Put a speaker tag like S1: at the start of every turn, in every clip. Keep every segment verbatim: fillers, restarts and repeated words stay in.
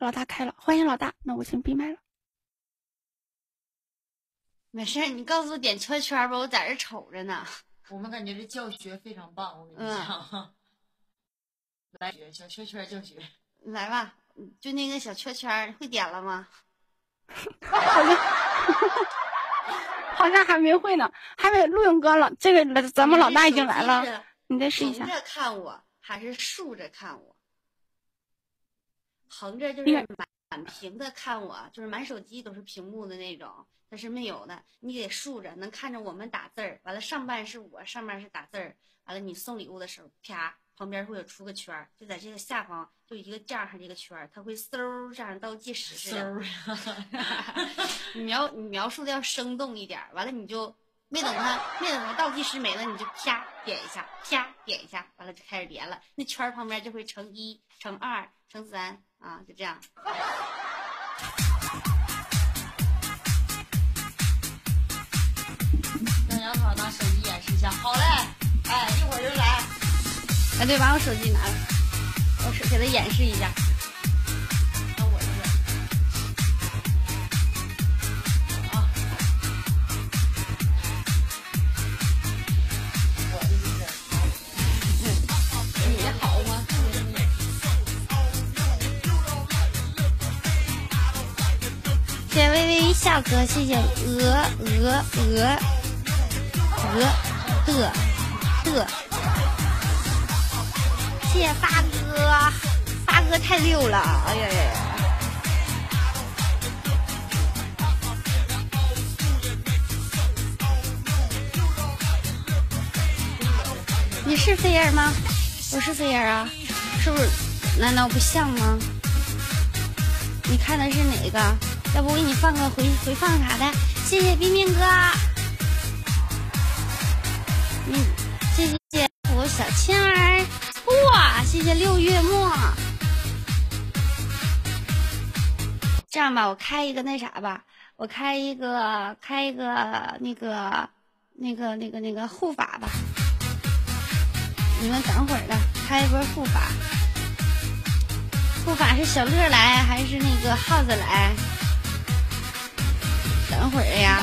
S1: 老大开了，欢迎老大，那我先闭麦了。
S2: 没事，你告诉我点圈圈吧，我在这瞅着呢。
S3: 我们感觉这教学非常棒，我跟你讲，嗯、来学小圈圈教学，
S2: 来吧，就那个小圈圈，会点了吗？
S1: 好像好像还没会呢，还没。陆勇哥了，这个咱们老大已经来了，你再试一下。
S2: 横着看我还是竖着看我？横着就是满满屏的看我，就是满手机都是屏幕的那种。它是没有的，你得竖着能看着我们打字儿，完了上半是我，上半是打字儿，完了你送礼物的时候，啪，旁边会有出个圈儿，就在这个下方就一个这样这个圈儿，它会嗖这样倒计时似的。你描你描述的要生动一点，完了你就没等它没等它倒计时没了，你就啪点一下，啪点一下，完了就开始连了，那圈儿旁边就会乘一、乘二、乘三啊，就这样。
S3: 杨好，拿手机演示一下。好嘞，哎，一会儿就来。
S2: 哎，对，把我手机拿来，我手给他演示一下。
S3: 那我这个啊，我这就是
S2: 你的好吗？谢谢微微笑哥，谢谢鹅鹅鹅。鹅的的，谢谢发哥，发哥太溜了，哎呀呀！你是飞儿吗？我是飞儿啊，是不是？难道不像吗？你看的是哪个？要不我给你放个回回放啥的？谢谢冰冰哥。嗯，谢谢我小倩儿，哇，谢谢六月末。这样吧，我开一个那啥吧，我开一个开一个那个那个那个那个护法吧。你们等会儿的，开一波护法。护法是小乐来还是那个耗子来？等会儿呀。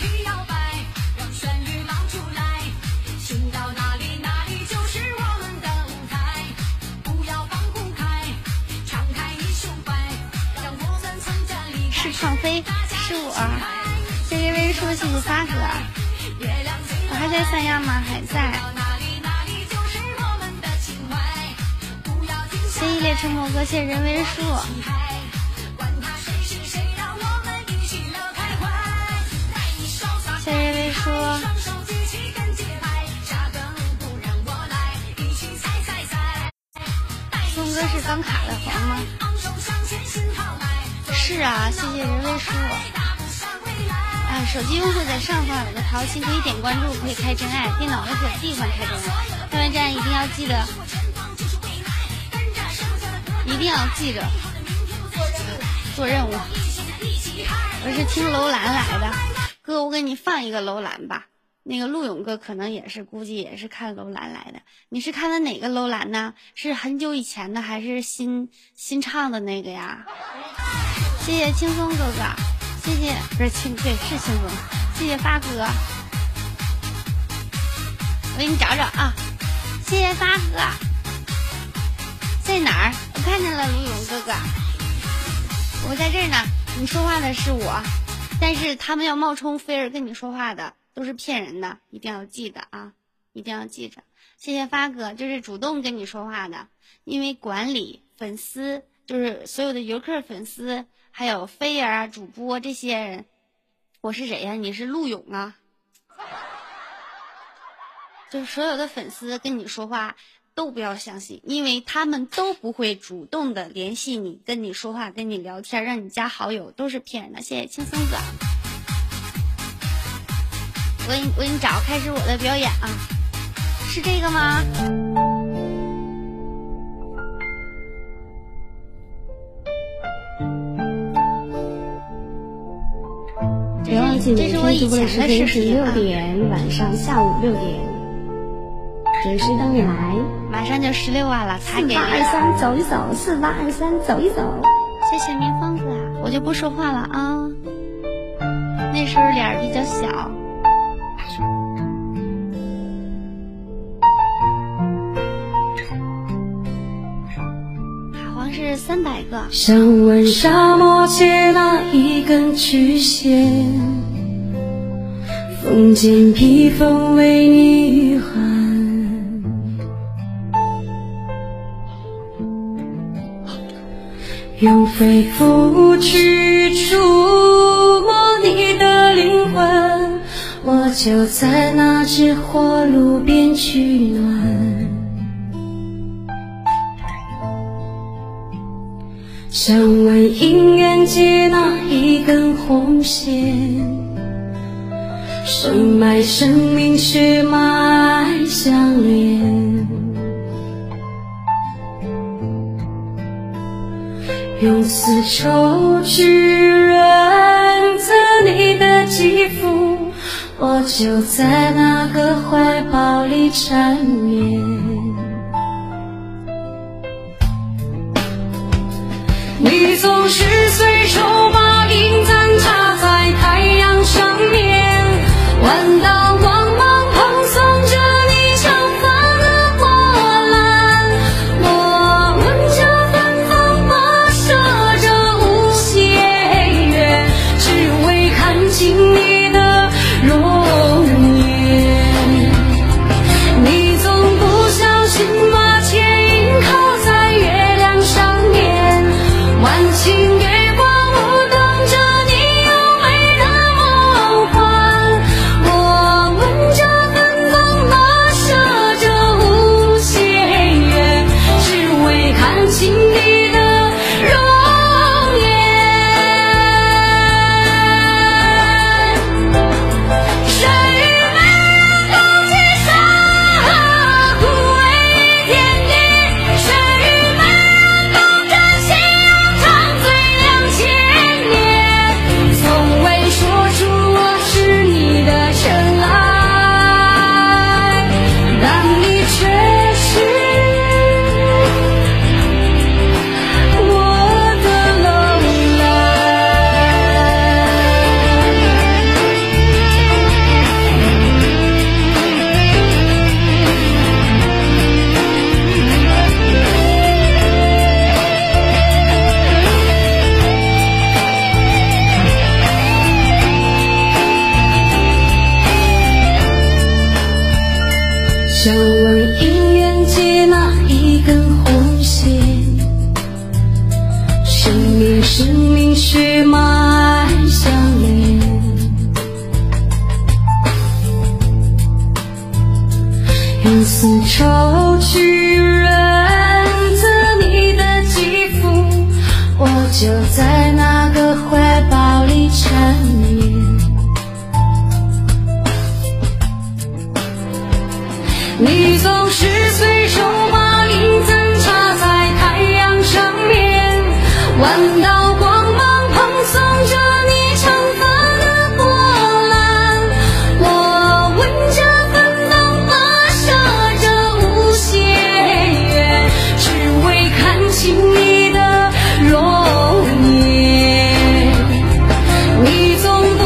S2: 是胖飞，是我。谢谢微叔，谢谢发哥。我还在三亚吗？还在。谢谢一列沉默哥，谢谢人为数。谢谢人为数。松哥是刚卡的黄吗？是啊，谢谢人为数。哎，手机用户在上方有个淘气，可以点关注，可以开真爱。电脑有个地方开真爱，开完真爱一定要记得，一定要记着做任务。我是听楼兰来的，哥，我给你放一个楼兰吧。那个陆勇哥可能也是，估计也是看楼兰来的。你是看的哪个楼兰呢？是很久以前的，还是新新唱的那个呀？谢谢轻松哥哥，谢谢不是轻对是轻松，谢谢发哥，我给你找找啊，谢谢发哥，在哪儿？我看见了，陆勇哥哥，我在这儿呢。你说话的是我，但是他们要冒充菲儿跟你说话的都是骗人的，一定要记得啊，一定要记着。谢谢发哥，就是主动跟你说话的，因为管理粉丝就是所有的游客粉丝。还有菲儿啊，主播这些人，我是谁呀？你是陆勇啊？就是所有的粉丝跟你说话都不要相信，因为他们都不会主动的联系你，跟你说话，跟你聊天，让你加好友，都是骗人的。谢谢轻松子，我给你我给你找，开始我的表演啊，是这个吗？
S4: 别忘记每天直播的时间是六点，晚上下午六点，准时等你来。
S2: 马上就十六万了，才给
S4: 四八二三走一走，四八二三走一走。
S2: 谢谢明芳子，我就不说话了啊。那时候脸儿比较小。好像是三百个。
S5: 想问沙漠借那一根曲线，风间披风为你御寒。用肺腑去触摸你的灵魂，我就在那只火炉边取暖。想问姻缘借那一根红线，生脉生命血脉相连，用丝绸去润泽你的肌肤，我就在那个怀抱里缠绵。你总是随手把银簪插在太阳上面，弯道光芒蓬松着你长发的波澜。我闻着芬芳跋涉着无限远，只为看清你的容颜。你总不小心把钱银靠在月亮上面，万顷月光舞动着你优美的梦幻。我闻着芬芳跋涉着无限远，只为看清你的容颜。山与美共结沙，苦为天地。山与美共展信仰，长醉两千年。从未说出我是你的尘埃，但你却是我的楼兰。想问姻缘借那一根红线，生命生命血脉相连，用丝绸去润泽你的肌肤，我就在那个怀抱里缠绵。你总是随手把银簪插在太阳上面，弯道光芒蓬松着你长发的波澜。我闻着芬芳跋涉着无限远，只为看清你的容颜。你总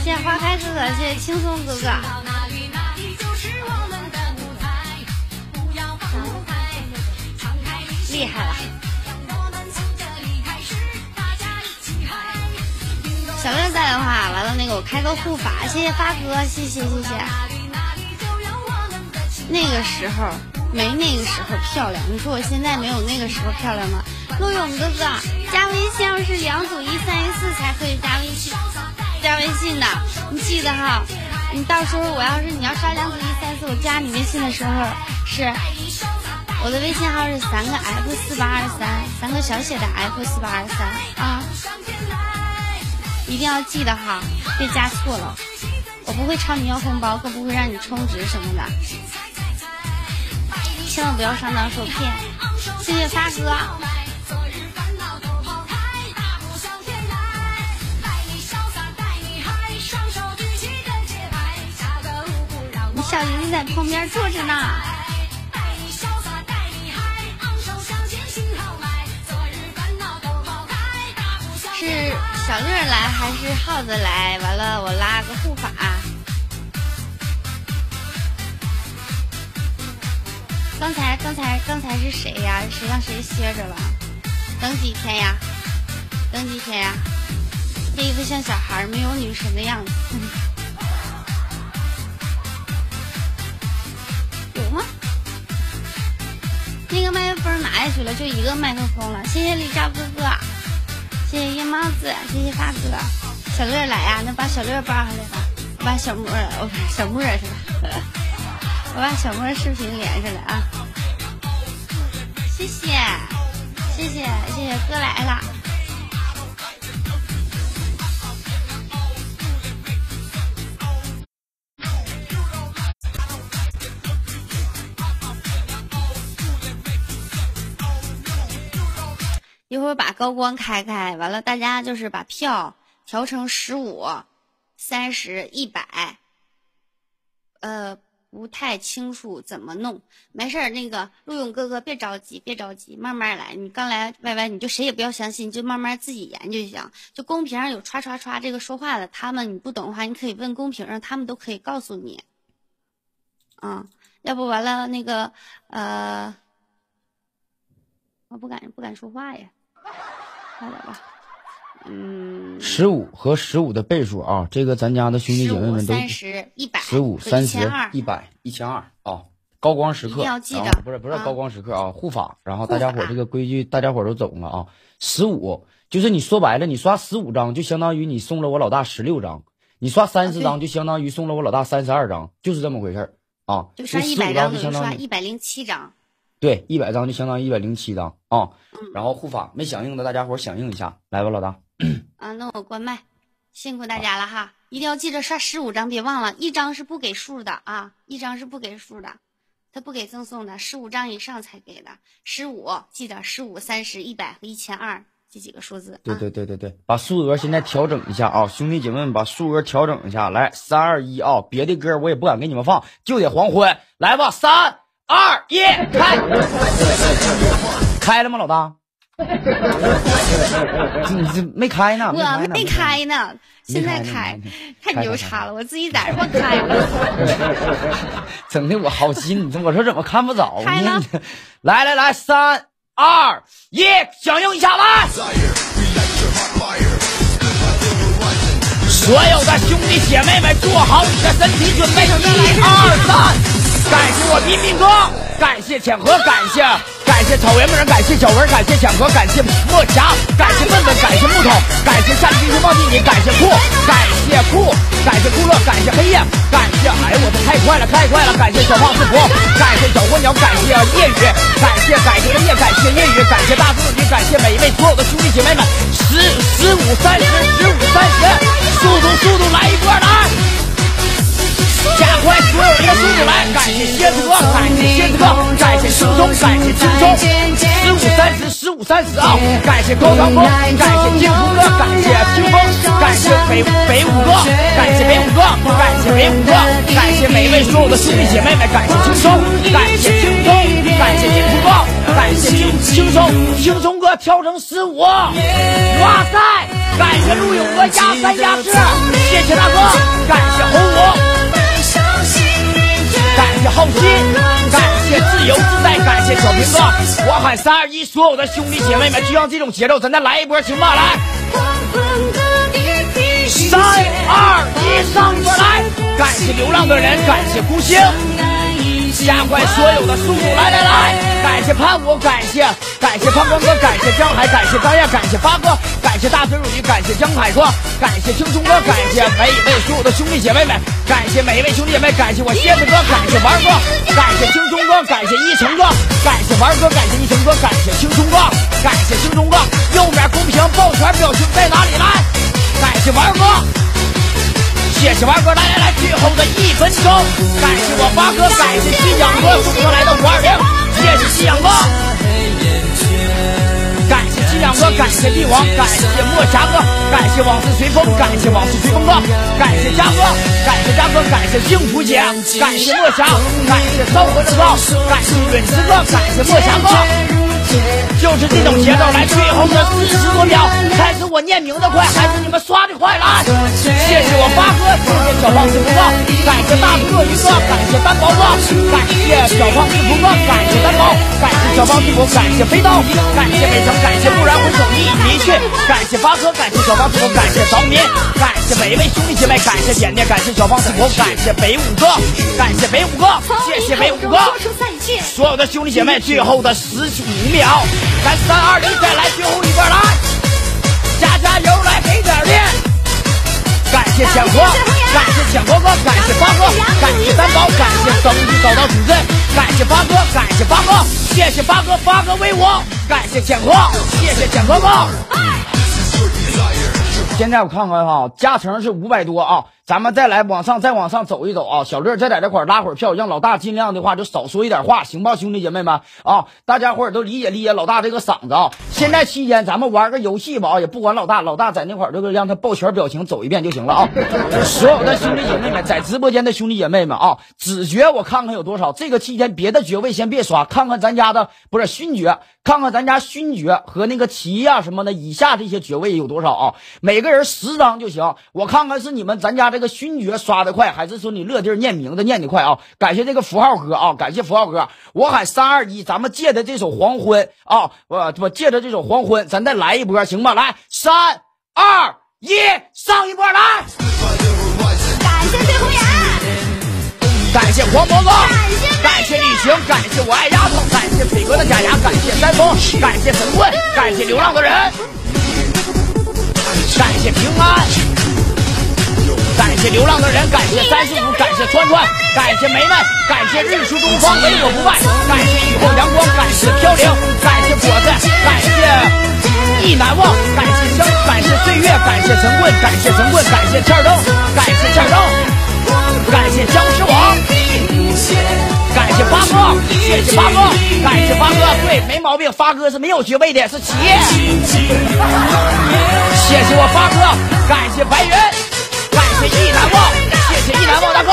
S2: 谢谢花开哥哥，谢谢轻松哥哥。厉害了！小乐在的话，完了那个我开个护法，谢谢发哥，谢谢谢谢。那个时候没那个时候漂亮，你说我现在没有那个时候漂亮吗？陆勇哥哥加微信要是两组一三一四才可以加微信，加微信的，你记得哈。你到时候我要是你要刷两组一三四，我加你微信的时候是我的微信号是三个 F 四八二三，三个小写的 F 四八二三啊，一定要记得哈，别加错了。我不会朝你要红包，更不会让你充值什么的，千万不要上当受骗。谢谢发哥。你小姨子在旁边坐着呢。是小乐来还是耗子来？完了，我拉个护法。刚才刚才刚才是谁呀？谁让谁歇着了？等几天呀？等几天呀？这一副像小孩没有女神的样子。有吗？那个麦克风哪里去了？就一个麦克风了。谢谢李兆哥哥。谢谢夜猫子，谢谢发哥。小乐来呀、啊，那把小乐抱上来吧。我把小莫，我把小莫是吧？我把小莫视频连上来啊！谢谢，谢谢，谢谢哥来了。一会儿把高光开开，完了大家就是把票调成十五、三十、一百，呃，不太清楚怎么弄，没事儿，那个陆勇哥哥别着急，别着急，慢慢来。你刚来 Y Y， 你就谁也不要相信，你就慢慢自己研究就行。就公屏上有刷刷刷这个说话的，他们你不懂的话，你可以问公屏上，他们都可以告诉你。嗯，要不完了那个呃，我不敢不敢说话呀。快点吧，嗯，
S6: 十五和十五的倍数啊，这个咱家的兄弟姐妹们都
S2: 三十、一百、
S6: 十五、三十、一百、一千二啊，高光时刻，
S2: 要记得，
S6: 不是不是高光时刻啊，护法，然后大家伙这个规矩大家伙都懂了啊。十五就是你说白了，你刷十五张就相当于你送了我老大十六张，你刷三十张就相当于送了我老大三十二张，就是这么回事儿啊。
S2: 就刷一百张就刷一百零七张。
S6: 对，一百张就相当于一百零七张啊、嗯。然后护法没响应的，大家伙响应一下，来吧，老大。
S2: 啊，那我关麦，辛苦大家了哈！一定要记着刷十五张，别忘了，一张是不给数的啊，一张是不给数的，他不给赠送的，十五张以上才给的。十五记得十五、三十、一百和一千二这几个数字。
S6: 对对对对对，把数额现在调整一下啊，兄弟姐妹们把数额调整一下，来三二一啊，别的歌我也不敢给你们放，就得黄昏，来吧，三。二一开，开了吗，老大？你这没开呢？
S2: 我没开呢，现在开，太牛叉了！我自己在这儿开了，
S6: 整的我好心，我说怎么看不着
S2: 呢？
S6: 来来来，三二一，响应一下来！所有的兄弟姐妹们，做好你的身体准备，一二三。感谢我彬彬哥，感谢浅河，感谢感谢草原木人，感谢小文，感谢浅河，感谢莫强，感谢笨笨，感谢木头，感谢善军是忘记你，感谢酷，感谢酷，感谢酷乐，感谢黑夜，感谢哎呦我这太快了太快了，感谢小胖四婆，感谢小火鸟，感谢夜雨，感谢感谢夜，感谢夜雨，感谢大自己，感谢每一位所有的兄弟姐妹们，十十五三十，十五三十，速度速度来一波来！加快所有人的速度来！感谢蝎子哥，感谢蝎子哥，感谢轻松，感谢轻松，十五三十，十五三十啊！感谢高堂哥，感谢金峰哥，感谢清风，感谢北北五哥，感谢北五哥，感谢北五哥，感谢每一位所有的兄弟姐妹们，感谢轻松，感谢轻松，感谢金峰哥，感谢轻轻松，轻松哥调成十五，哇塞！感谢陆勇哥压三压四，谢谢谢大哥，感谢红武，感谢浩鑫，感谢自由自在，感谢小平哥。我喊三二一，所有的兄弟姐妹们，就像这种节奏，咱再来一波，行吗？来，三二一，上一波来！感谢流浪的人，感谢孤星。加快所有的速度，来来来！感谢潘武，感谢感谢潘光哥，感谢江海，感谢张燕，感谢发哥，感谢大嘴乳鱼，感谢江海哥，感谢青松哥，感谢每一位所有的兄弟姐妹们，感谢每一位兄弟姐妹，感谢我蝎子哥，感谢玩哥，感谢青松哥，感谢一成哥，感谢玩哥，感谢一成哥，感谢青松哥，感谢青松哥。右面公屏抱拳表情在哪里？来，感谢玩哥。谢谢玩哥，来来来，最后的一分钟，感谢我八哥，感谢信仰哥送上来的五二零，谢谢信仰哥，感谢信仰哥，感谢帝王，感谢墨霞哥，感谢往事随风，感谢往事随风哥，感谢嘉哥，感谢嘉哥，感谢幸福姐，感谢墨霞，感谢烧魂的哥，感谢陨石哥，感谢墨霞哥。就是这种节奏，来最后的四十多秒，看是我念名的快，还是你们刷的快？来，谢谢我八哥，谢谢小胖子哥，感谢大鳄鱼哥，感谢单宝哥，感谢小胖子哥，感谢单宝，感谢小胖子哥，感谢飞刀，感谢北城，感谢不然回首你已离去，感谢八哥，感谢小胖子哥，感谢着民，感谢每一位兄弟姐妹，感谢点点，感谢小胖子哥，感谢北五哥，感谢北五哥，谢谢北五哥，所有的兄弟姐妹，最后的十五秒。咱三二零再来最后一波，来加加油，来给点力！感谢浅河，感谢浅河哥，感谢八哥，感谢担保，感谢生意找到主阵，感谢八哥，感谢八哥，谢谢八哥，八哥为我，感谢浅河，谢谢浅河哥。现在我看看哈，加成是五百多啊，咱们再来往上，再往上走一走啊。小乐再在这块拉会儿票，让老大尽量的话就少说一点话，行吧，兄弟姐妹们啊，大家伙儿都理解理解老大这个嗓子啊。现在期间咱们玩个游戏吧啊，也不管老大，老大在那块儿这个让他抱拳表情走一遍就行了啊。所有的兄弟姐妹们，在直播间的兄弟姐妹们啊，子爵我看看有多少。这个期间别的爵位先别刷，看看咱家的不是勋爵，看看咱家勋爵和那个旗呀、啊、什么的以下这些爵位有多少啊？每个人十张就行，我看看是你们咱家这个勋爵刷的快，还是说你乐地念名字念的快啊？感谢这个符号哥啊，感谢符号哥。我喊三二一，咱们借着这首黄昏啊，我我借着这首黄昏，咱再来一波行吗？来，三二一，上一波来！
S2: 感谢最红颜，
S6: 感谢黄渤哥，感谢旅行，感谢我爱丫头，感谢水哥的假牙，感谢山峰，感谢神棍，感谢流浪的人。感谢平安，感谢流浪的人，感谢三十五，感谢川川，感谢梅梅，感谢日出东方唯我不败，感谢雨后阳光，感谢飘零，感谢果子，感谢意难忘，感谢生，感谢岁月，感谢神棍，感谢神棍，感谢欠灯，感谢欠灯，感谢僵尸王，感谢发哥，谢谢发哥，感谢发哥，对，没毛病，发哥是没有爵位的，是企业。谢谢我发哥，感谢白云，感谢意难忘，谢谢意难忘大哥。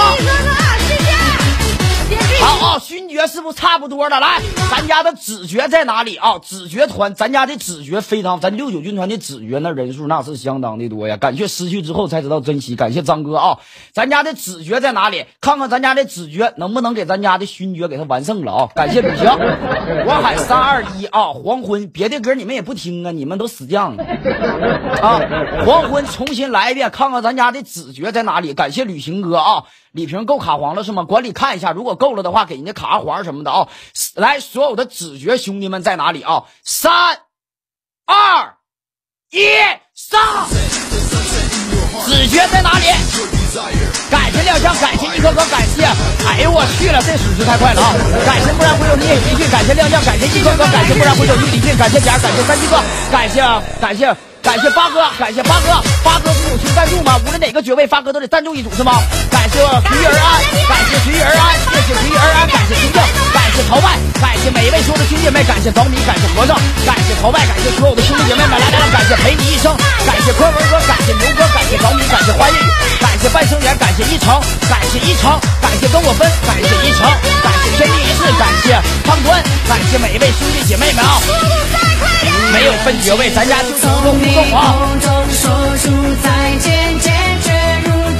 S6: 好啊，勋爵是不是差不多了？来，咱家的子爵在哪里啊？子爵团，咱家的子爵非常，咱六九军团的子爵那人数那是相当的多呀。感谢失去之后才知道珍惜，感谢张哥啊。咱家的子爵在哪里？看看咱家的子爵能不能给咱家的勋爵给他完胜了啊！感谢旅行，我喊三二一啊，黄昏，别的歌你们也不听啊，你们都死犟啊！黄昏重新来一遍，看看咱家的子爵在哪里？感谢旅行哥啊。李平够卡黄了是吗？管理看一下，如果够了的话，给人家卡黄什么的啊！来，所有的子爵兄弟们在哪里啊？三、二、一，上！子爵在哪里？感谢亮相，感谢一颗颗，感谢！哎呦我去了，这属实太快了啊！感谢不然回首你也离去，感谢亮相，感谢一颗颗，感谢不然回首你离去，感谢点，感谢三七哥，感谢感谢。感谢八哥，感谢八哥，八哥是友情赞助吗？无论哪个爵位，八哥都得赞助一组是吗？感谢随遇而安，感谢随遇而安，谢谢随遇而安，感谢清静，感谢朝外，感谢每一位所有的兄弟姐妹，感谢着迷，感谢和尚，感谢朝外，感谢所有的兄弟姐妹们，来来来，感谢陪你一生，感谢柯文哥，感谢牛哥，感谢着迷，感谢花叶雨，感谢半生缘，感谢一成，感谢一成，感谢跟我分，感谢一成，感谢天地一世，感谢汤端，感谢每一位兄弟姐妹们啊！没有分爵位，咱家就是互动互动啊！
S5: 说出再见，坚决如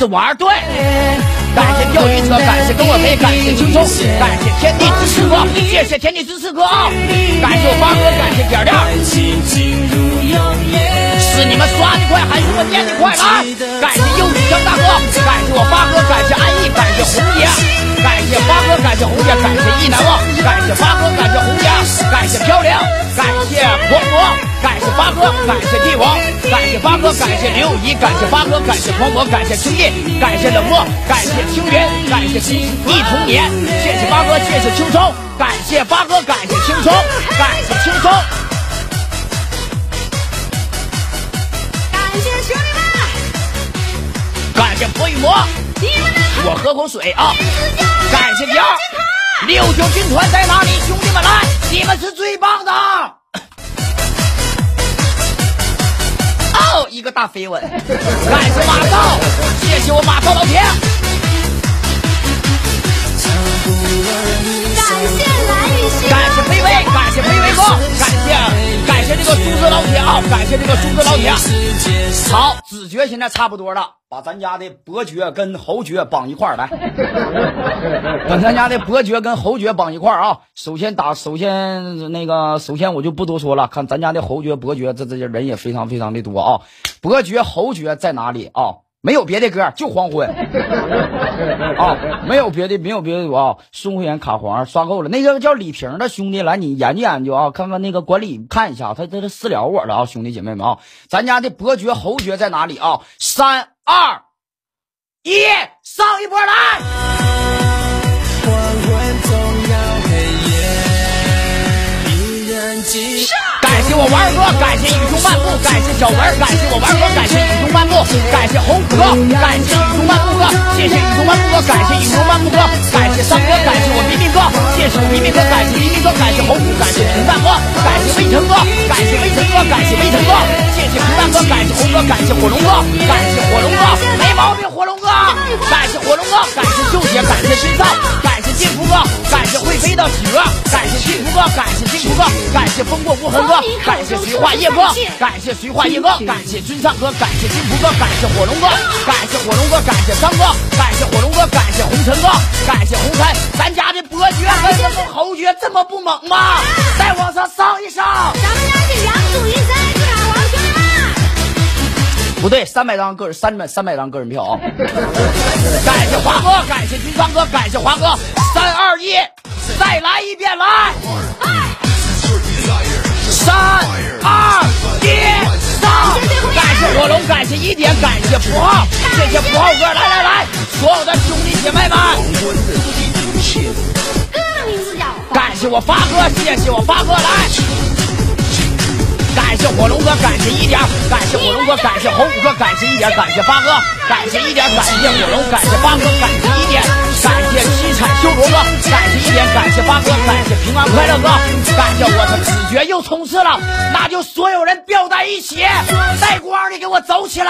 S6: 是王二队，感谢钓鱼车，感谢跟我飞，感谢青松，感谢天地之持哥，谢谢天地之持哥啊！感谢我八哥，感谢点点，是你们刷的快还是我念的快？来，感谢右雨江大哥，感谢我八哥，感谢安逸，感谢红姐，感谢八哥，感谢红姐，感谢意难忘，感谢八哥，感谢红姐，感谢飘零，感谢黄渤，感谢八哥，感谢帝王，感谢八哥，感谢林友仪，感谢八哥，感谢黄渤，感谢青叶，感谢冷漠，感谢青云，感谢忆童年，谢谢八哥，谢谢青松，感谢八哥，感谢青松，感谢青松，
S2: 感谢兄弟们，
S6: 感谢婆与魔，我喝口水啊！感谢条六九军团在哪里？兄弟们来，你们是最棒的！哦，一个大飞吻，感谢马少，谢谢我马少老铁，
S2: 感谢蓝雨欣，
S6: 感谢飞威，感谢飞威哥，感谢感谢这个苏子老铁啊，感谢这个苏子老铁。好，子爵现在差不多了，把咱家的伯爵跟侯爵绑一块儿来，把咱家的伯爵跟侯爵绑一块儿啊。首先打，首先那个，首先我就不多说了，看咱家的侯爵、伯爵，这这些人也非常非常的多啊。伯爵、侯爵在哪里啊？没有别的歌，就黄昏啊，没有别的，没有别的啊。宋慧妍卡黄刷够了，那个叫李萍的兄弟来，你研究研究啊，看看那个管理看一下，他这是私聊我了啊，兄弟姐妹们啊，咱家的伯爵、侯爵在哪里啊？三二一，上一波来！感谢我玩哥，感谢雨中漫步，感谢小文，感谢我玩哥，感谢雨中漫步，感谢红哥，感谢雨中漫步哥，谢谢雨中漫步哥，感谢雨中漫步哥，感谢三哥，感谢我明明哥，谢谢我明明哥，感谢明明哥，感谢红哥，感谢平淡哥，感谢魏腾哥，感谢魏腾哥，感谢魏腾哥，谢谢平淡哥，感谢红哥，感谢火龙哥，感谢火龙哥，没毛病，火龙哥，感谢火龙哥，感谢秀姐，感谢君少，感谢幸福哥，感谢会飞的企鹅，感谢幸福哥，感谢幸福哥，感谢风过无痕哥，感谢徐化叶哥，感谢徐化叶哥，感谢君上哥，感谢金福哥，感谢火龙哥，感谢火龙哥，感谢张哥，感谢火龙哥，感谢红尘哥，感谢红尘，咱家的伯爵和这么侯爵这么不猛吗？再往上上一上，
S2: 咱们家是杨祖云三市场王兄弟们，
S6: 不对，三百张个人，三百三百张个人票啊！感谢华哥，感谢君上哥，感谢华哥，三二一，再来一遍，来！三二一，上！感谢火龙，感谢一点，感谢符号，谢谢符号哥，来来来，所有的兄弟姐妹们，
S2: 哥的名字叫，
S6: 感谢我发哥，谢谢我发哥，来！感谢火龙哥，感谢一点，感谢火龙哥，感谢红五哥，感谢一点，感谢发哥，感谢一点，感谢火龙，感谢发哥，感谢一点，感谢七彩修罗哥，感谢一点，感谢发哥，感谢平安快乐哥，感谢我的子爵又冲刺了，那就所有人飙在一起，带光的给我走起来，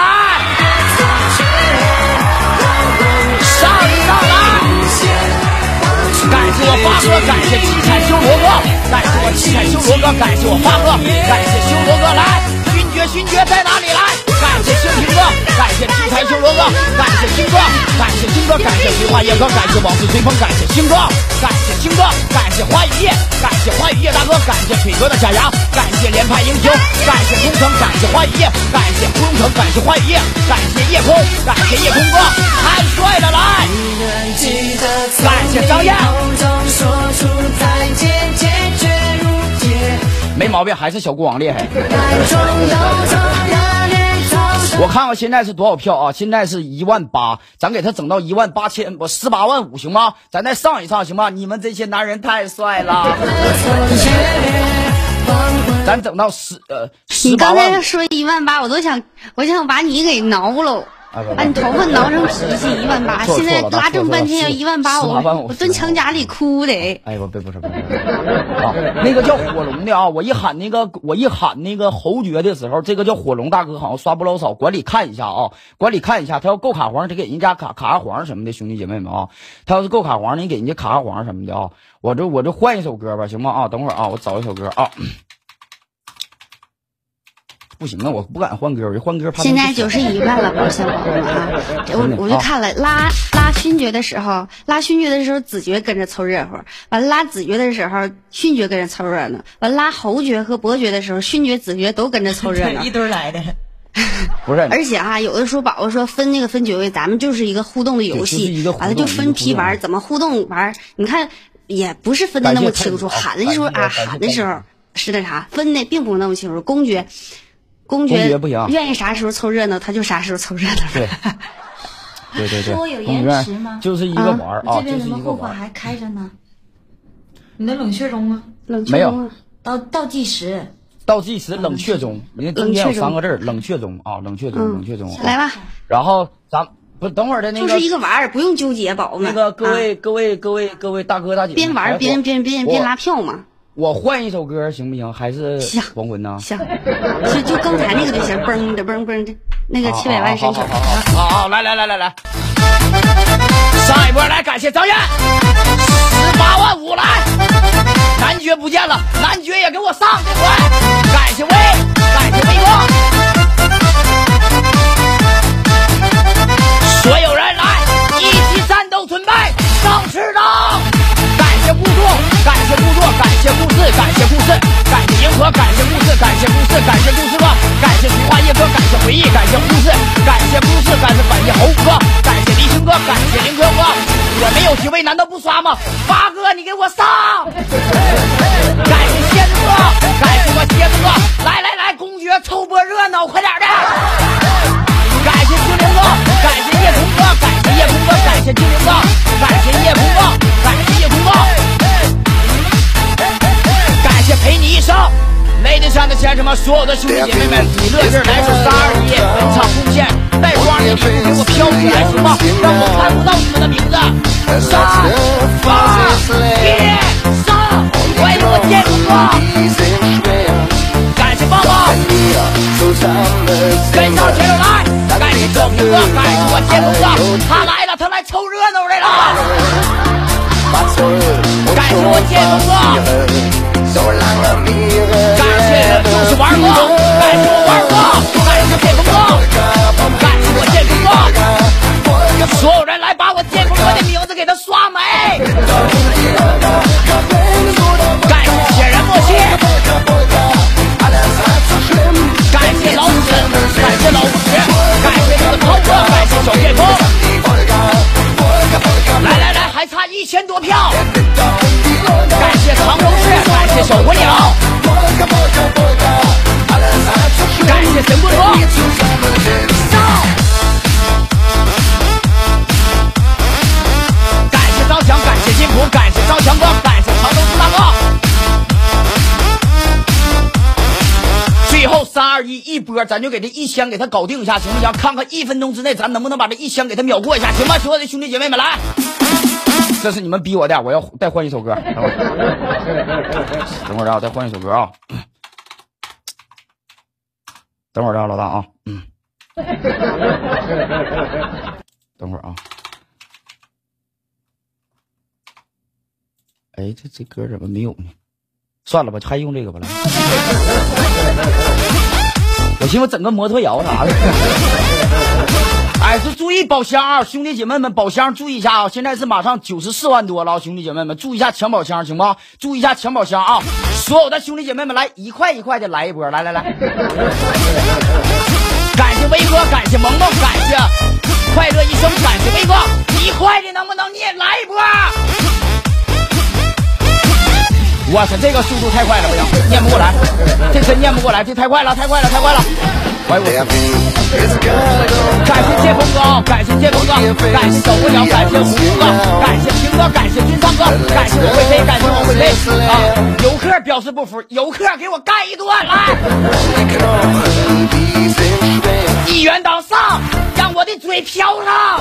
S6: 上上来！感谢我发哥，感谢七彩修罗哥，感谢我七彩修罗哥，感谢我发哥，感谢修罗哥来，勋爵勋爵在哪里来？感谢星平哥，感谢七彩修罗哥，感谢星哥，感谢星哥，感谢水花叶哥，感谢往事随风，感谢星哥，感谢星哥，感谢花雨夜，感谢花雨夜大哥，感谢腿哥的假牙，感谢连派英雄，感谢空城，感谢花雨夜，感谢空城，感谢花雨夜，感谢夜空，感谢夜空哥，太帅了来！感谢张燕。没毛病，还是小国王厉害。我看看现在是多少票啊？现在是一万八，咱给他整到一万八千，不十八万五行吗？咱再上一上行吗？你们这些男人太帅了。咱整到十呃十八万。
S2: 你刚才说一万八，我都想，我想把你给挠了。把你头发挠成脾气，一万八，现在拉这么半天要一万八，我我蹲墙角里哭的。
S6: 哎，我别不是不是啊，那个叫火龙的啊，我一喊那个我一喊那个侯爵的时候，这个叫火龙大哥好像刷不老少，管理看一下啊，管理看一下，他要够卡黄，得给人家卡卡下黄什么的，兄弟姐妹们啊，他要是够卡黄，你给人家卡下黄什么的啊，我这我这换一首歌吧，行吗？啊，等会儿啊，我找一首歌啊。 不行啊，我不敢换歌，我就换歌怕。
S2: 现在九十一万了，宝箱宝宝们啊！我我就看了拉拉勋爵的时候，拉勋爵的时候子爵跟着凑热乎，完了拉子爵的时候勋爵跟着凑热闹，完了拉侯爵和伯爵的时候勋爵子爵都跟着凑热闹，
S3: 一堆来的。
S6: 不是，
S2: 而且啊，有的时候宝宝说分那个分爵位，咱们就是一个互动的游戏，完了就分批玩，怎么互动玩？你看也不是分的那么清楚，喊的时候啊喊的时候是那啥，分的并不是那么清楚。公爵，公爵
S6: 不行，
S2: 愿意啥时候凑热闹他就啥时候凑热闹。
S6: 对，对对对，
S3: 说有延迟吗？
S6: 就是一个玩啊，
S3: 这边怎么后方还开着呢？你的冷却中啊？
S2: 冷却中啊？
S3: 倒倒计时。
S6: 倒计时冷却中，人家中间有三个字冷却中啊，冷却中，冷却中。
S2: 来吧。
S6: 然后咱不等会儿的那个，
S2: 就是一个玩儿，不用纠结，宝宝们。
S6: 那个各位各位各位各位大哥大姐，
S2: 边玩边边边边拉票嘛。
S6: 我换一首歌行不行？还是黄昏呢？
S2: 行，就就刚才那个就行，嘣的嘣嘣的，那个七百万神曲。
S6: 好好，来来来来来，上一波来，感谢张燕，十八万五来。男爵不见了，男爵也给我上这回，感谢威，感谢威哥，所有人来，一起战斗，准备上赤道。感谢互动，感谢互动，感谢故事，感谢故事，感谢银河，感谢故事，感谢故事，感谢故事哥，感谢菊花叶哥，感谢回忆，感谢故事，感谢故事，感谢感谢猴哥，感谢离星哥，感谢林哥哥。我没有机会，难道不刷吗？八哥，你给我上！感谢蝎子哥，感谢我蝎子哥，来来来，公爵凑波热闹，快点的！感谢精灵哥，感谢夜空哥，感谢夜空哥，感谢精灵哥，感谢夜空哥，感谢夜空哥，感谢陪你一生。雷迪山的先生们，所有的兄弟姐妹们，你乐劲来首三二一，本场贡献带光的礼物给我飘起来行吗？让我看不到你们的名字。三二一，上！欢迎我建哥，感谢棒棒，跟上前头来，感谢小平哥，感谢我建哥，他来了，他来凑热闹来了，感谢我建哥。感谢就是玩哥，感谢我玩哥，感谢建峰哥，感谢我建峰哥，所有人来把我建峰哥的名字给他刷没。感谢铁人默契，感谢老子，感谢老子，感谢这个涛哥，感谢小剑锋。来来来，还差一千多票。感谢长州市，感谢小火鸟，感谢神棍哥，上！感谢张强，感谢金普，感谢张强哥，感谢长州市大哥。最后三二一一波，咱就给这一千给他搞定一下，行不行？看看一分钟之内咱能不能把这一千给他秒过一下，行吗？所有的兄弟姐妹们来。这是你们逼我的，我要再换一首歌。等会儿，等会儿啊，再换一首歌啊。等会儿啊，老大啊，嗯。等会儿啊。哎，这这歌怎么没有呢？算了吧，还用这个吧来。我寻思整个摩托摇啥的。哎，这注意宝箱啊，兄弟姐妹们，宝箱注意一下啊！现在是马上九十四万多了，兄弟姐妹们，注意一下抢宝箱，行吗？注意一下抢宝箱啊！所有的兄弟姐妹们，来一块一块的来一波，来来来！感谢威哥，感谢萌萌，感谢快乐一生，感谢威哥，一块的能不能念来一波？哇塞，这个速度太快了，不行，念不过来，这真念不过来，这太快了，太快了，太快了！哎我，感谢剑锋哥，感谢剑锋哥，感谢小姑娘，感谢胡哥，感谢平哥，感谢军上哥，感谢我会飞，感谢我会飞啊！游客表示不服，游客给我干一顿来！一元当上，让我的嘴飘上！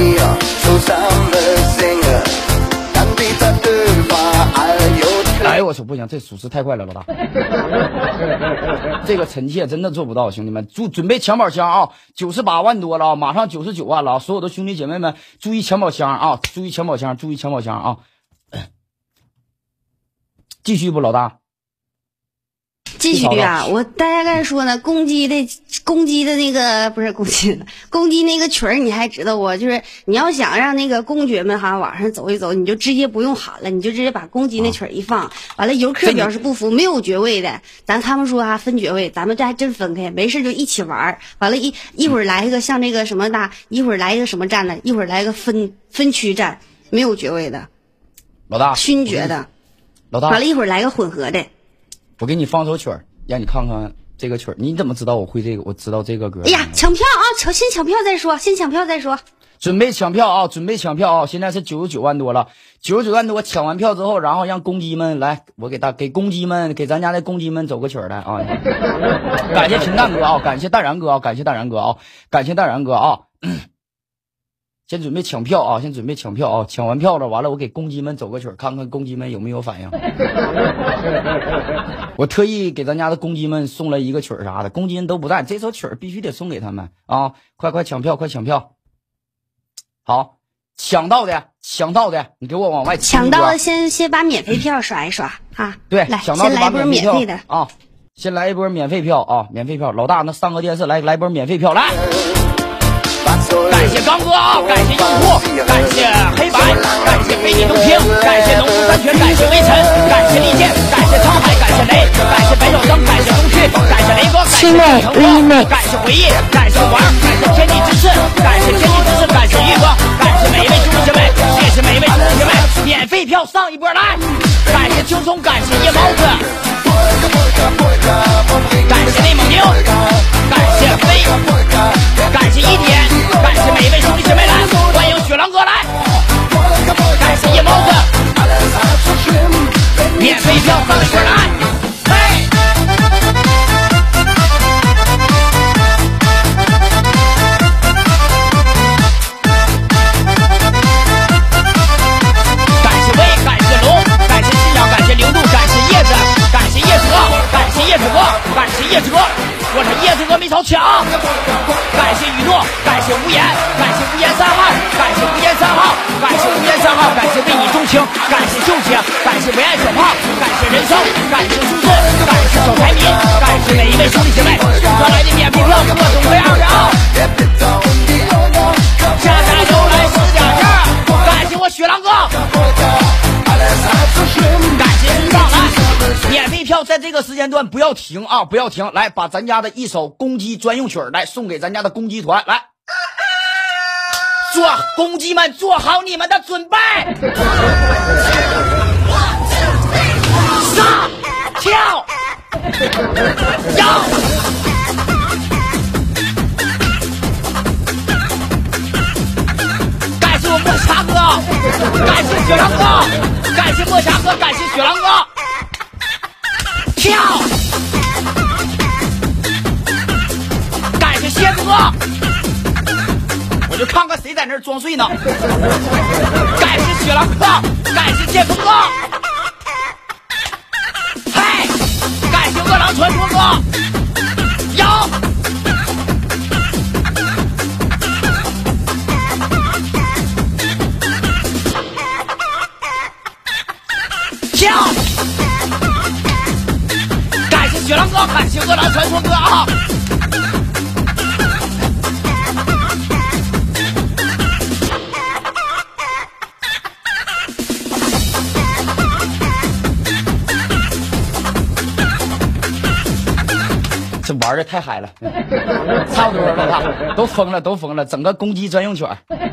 S6: 哎呦我操，不行，这属实太快了，老大，这个臣妾真的做不到，兄弟们，注准备抢宝箱啊，九十八万多了，马上九十九万了，所有的兄弟姐妹们注意抢宝箱啊，注意抢宝箱，注意抢宝箱啊！继续不，老大？
S2: 继续啊！我大概说呢，公鸡的公鸡的那个不是公鸡的公鸡那个曲儿，你还知道不？就是你要想让那个公爵们哈往上走一走，你就直接不用喊了，你就直接把公鸡那曲儿一放，完了游客表示不服，没有爵位的，咱他们说啊分爵位，咱们这还真分开，没事就一起玩儿。完了，一一会儿来一个像那个什么的，一会儿来一个什么站的，一会儿来一个分分区站，没有爵位的，
S6: 老大
S2: 勋爵的，
S6: 老大，
S2: 完了一会儿来个混合的。
S6: 我给你放首曲儿，让你看看这个曲儿。你怎么知道我会这个？我知道这个歌。
S2: 哎呀，抢票啊！抢先抢票再说，先抢票再说。
S6: 准备抢票啊！准备抢票啊！现在是九十九万多了，九十九万多。抢完票之后，然后让公鸡们来，我给大给公鸡们给咱家的公鸡们走个曲儿来啊！感谢平淡哥啊，感谢淡然哥啊，感谢淡然哥啊，感谢淡然哥啊。先准备抢票啊！先准备抢票啊！抢完票了，完了我给公鸡们走个曲儿，看看公鸡们有没有反应。我特意给咱家的公鸡们送了一个曲儿啥的，公鸡们都不在，这首曲儿必须得送给他们啊！快快抢票，快抢票！好，抢到的，抢到的，你给我往外
S2: 抢到的先先把免费票刷一刷啊！
S6: 对，
S2: 来，
S6: 抢到的
S2: 先来一波免费的
S6: 啊！先来一波免费票啊！免费票，老大那上个电视来来波免费票来。感谢刚哥啊，感谢用户，感谢黑白，感谢北地东平，感谢农夫山泉，感谢微尘，感谢利剑，感谢沧海，感谢雷，感谢白小生，感谢东区，感谢雷哥，感谢成哥，感谢回忆，感谢玩，感谢天地之势，感谢天地之势，感谢玉哥，感谢每一位兄弟姐妹，谢谢每一位兄弟姐妹，免费票上一波来，感谢秋松，感谢夜猫子，感谢内蒙牛，感谢飞，感谢一点。感谢每一位兄弟姐妹来，欢迎雪狼哥来，感谢夜猫子，免费票上一波来，嘿。感谢威，感谢龙，感谢信仰，感谢零度，感谢叶子，感谢叶哲，感谢叶哲，感谢叶哲，我这叶子哥没少抢。感谢宇诺，感谢无言，感谢无言三号，感谢无言三号，感谢无言三号，感谢为你钟情，感谢秀姐，感谢唯爱小胖，感谢人生，感谢苏顺，感谢小财迷，感谢每一位兄弟姐妹送上来的免费票，各种各样的啊！家家有来十点事儿，感谢我雪狼哥，感谢日上来，免费票在这个时间段不要停啊，不要停，来把咱家的一首公鸡专用曲儿来送给咱家的公鸡团，来，做公鸡们做好你们的准备，上跳摇。感谢我莫茶哥，感谢雪狼哥，感谢莫茶哥，感谢雪狼哥，跳。感谢蝎子哥，我就看看谁在那儿装睡呢。感谢雪狼哥，感谢剑锋哥，嘿，感谢饿狼传说哥，有。跳，感谢雪狼哥，感谢饿狼传说哥啊！这玩的太嗨了，差不多了吧？都疯了，都疯了，整个公鸡专用圈，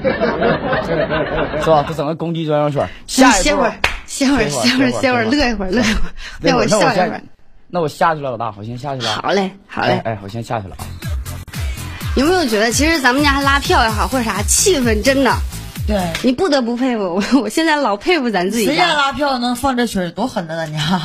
S6: 是吧？都整个公鸡专用圈。下一步。
S2: 歇会儿，歇会儿，歇会儿，乐一会儿，乐一会儿，让我笑一会儿。
S6: 那我下去了，老大，我先下去了。
S2: 好嘞，好嘞。
S6: 哎，我先下去了啊。
S2: 有没有觉得，其实咱们家拉票也好，或者啥，气氛真的，
S3: 对
S2: 你不得不佩服我。我现在老佩服咱自己家。
S3: 谁家拉票能放这曲儿，多狠呐，咱家！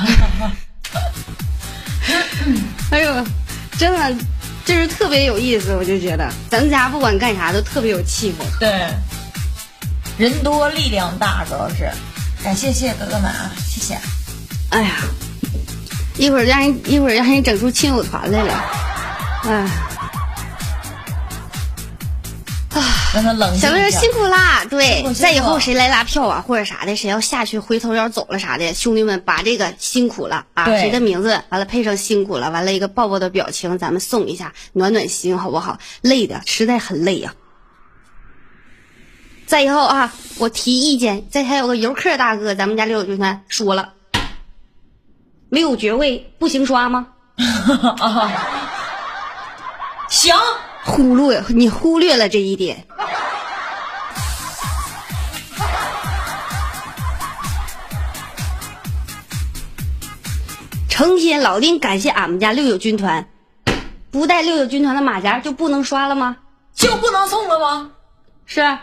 S2: 哎呦，真的，就是特别有意思。我就觉得，咱们家不管干啥都特别有气氛。
S3: 对，人多力量大，主要是。感谢谢谢哥哥们啊，谢谢。
S2: 哎呀，一会儿让人一会儿让人整出亲友团来了，哎，啊。
S3: 让他冷静。
S2: 小乐说辛苦啦，对，
S3: 苦
S2: 再以后谁来拉票啊，或者啥的，谁要下去回头要走了啥的，兄弟们把这个辛苦了啊，谁的名字完了配上辛苦了，完了一个抱抱的表情，咱们送一下，暖暖心好不好？累的实在很累呀、啊。再以后啊，我提意见，这还有个游客大哥，咱们家六九军团说了，没有爵位不行刷吗？
S3: 啊，行，
S2: 忽略你忽略了这一点。成天老丁感谢俺们家六九军团，不带六九军团的马甲就不能刷了吗？
S3: 就不能送了吗？
S2: 是啊。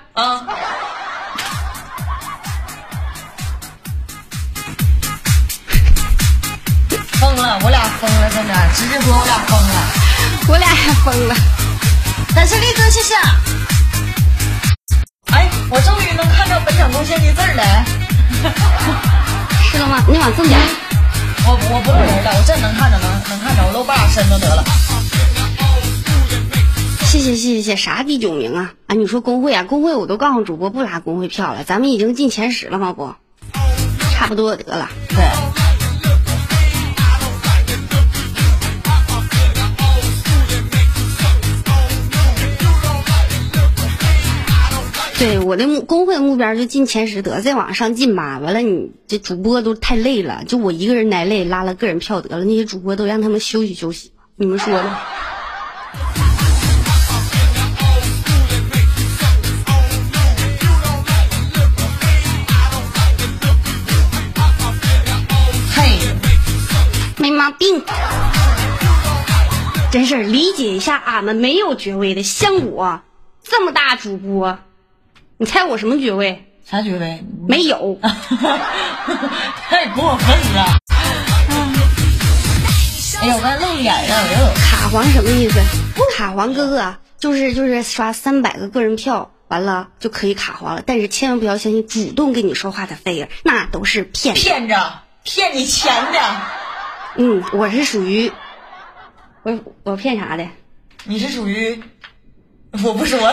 S3: 疯了，我俩疯了，真的，直直播我俩疯了，
S2: 我俩也疯了。
S3: 感谢力哥，谢谢。哎，我终于能看到本场贡献的字儿了。
S2: 是了吗？你往正点。
S3: 我我不露人了，我真能看着，能能看着，我露半拉身就得了。
S2: 谢谢谢谢谢，啥第九名啊？啊，你说工会啊？工会我都告诉主播不拉工会票了，咱们已经进前十了吗？不，差不多得了。
S3: 对。
S2: 对，我的目工会的目标就进前十得，再往上进吧。完了，你这主播都太累了，就我一个人来累，拉了个人票得了。那些主播都让他们休息休息，你们说呢？
S3: 嘿，
S2: 没毛病。真是理解一下俺们没有爵位的，像我这么大主播。你猜我什么爵位？
S3: 啥爵位？
S2: 没有。
S3: 太过分了。哎呦，我刚露眼了。
S2: 卡皇什么意思？卡皇哥哥就是就是刷三百个个人票，完了就可以卡皇了。但是千万不要相信主动跟你说话的飞儿，那都是骗子
S3: 骗子，骗你钱的。
S2: 嗯，我是属于我我骗啥的？
S3: 你是属于我不说了。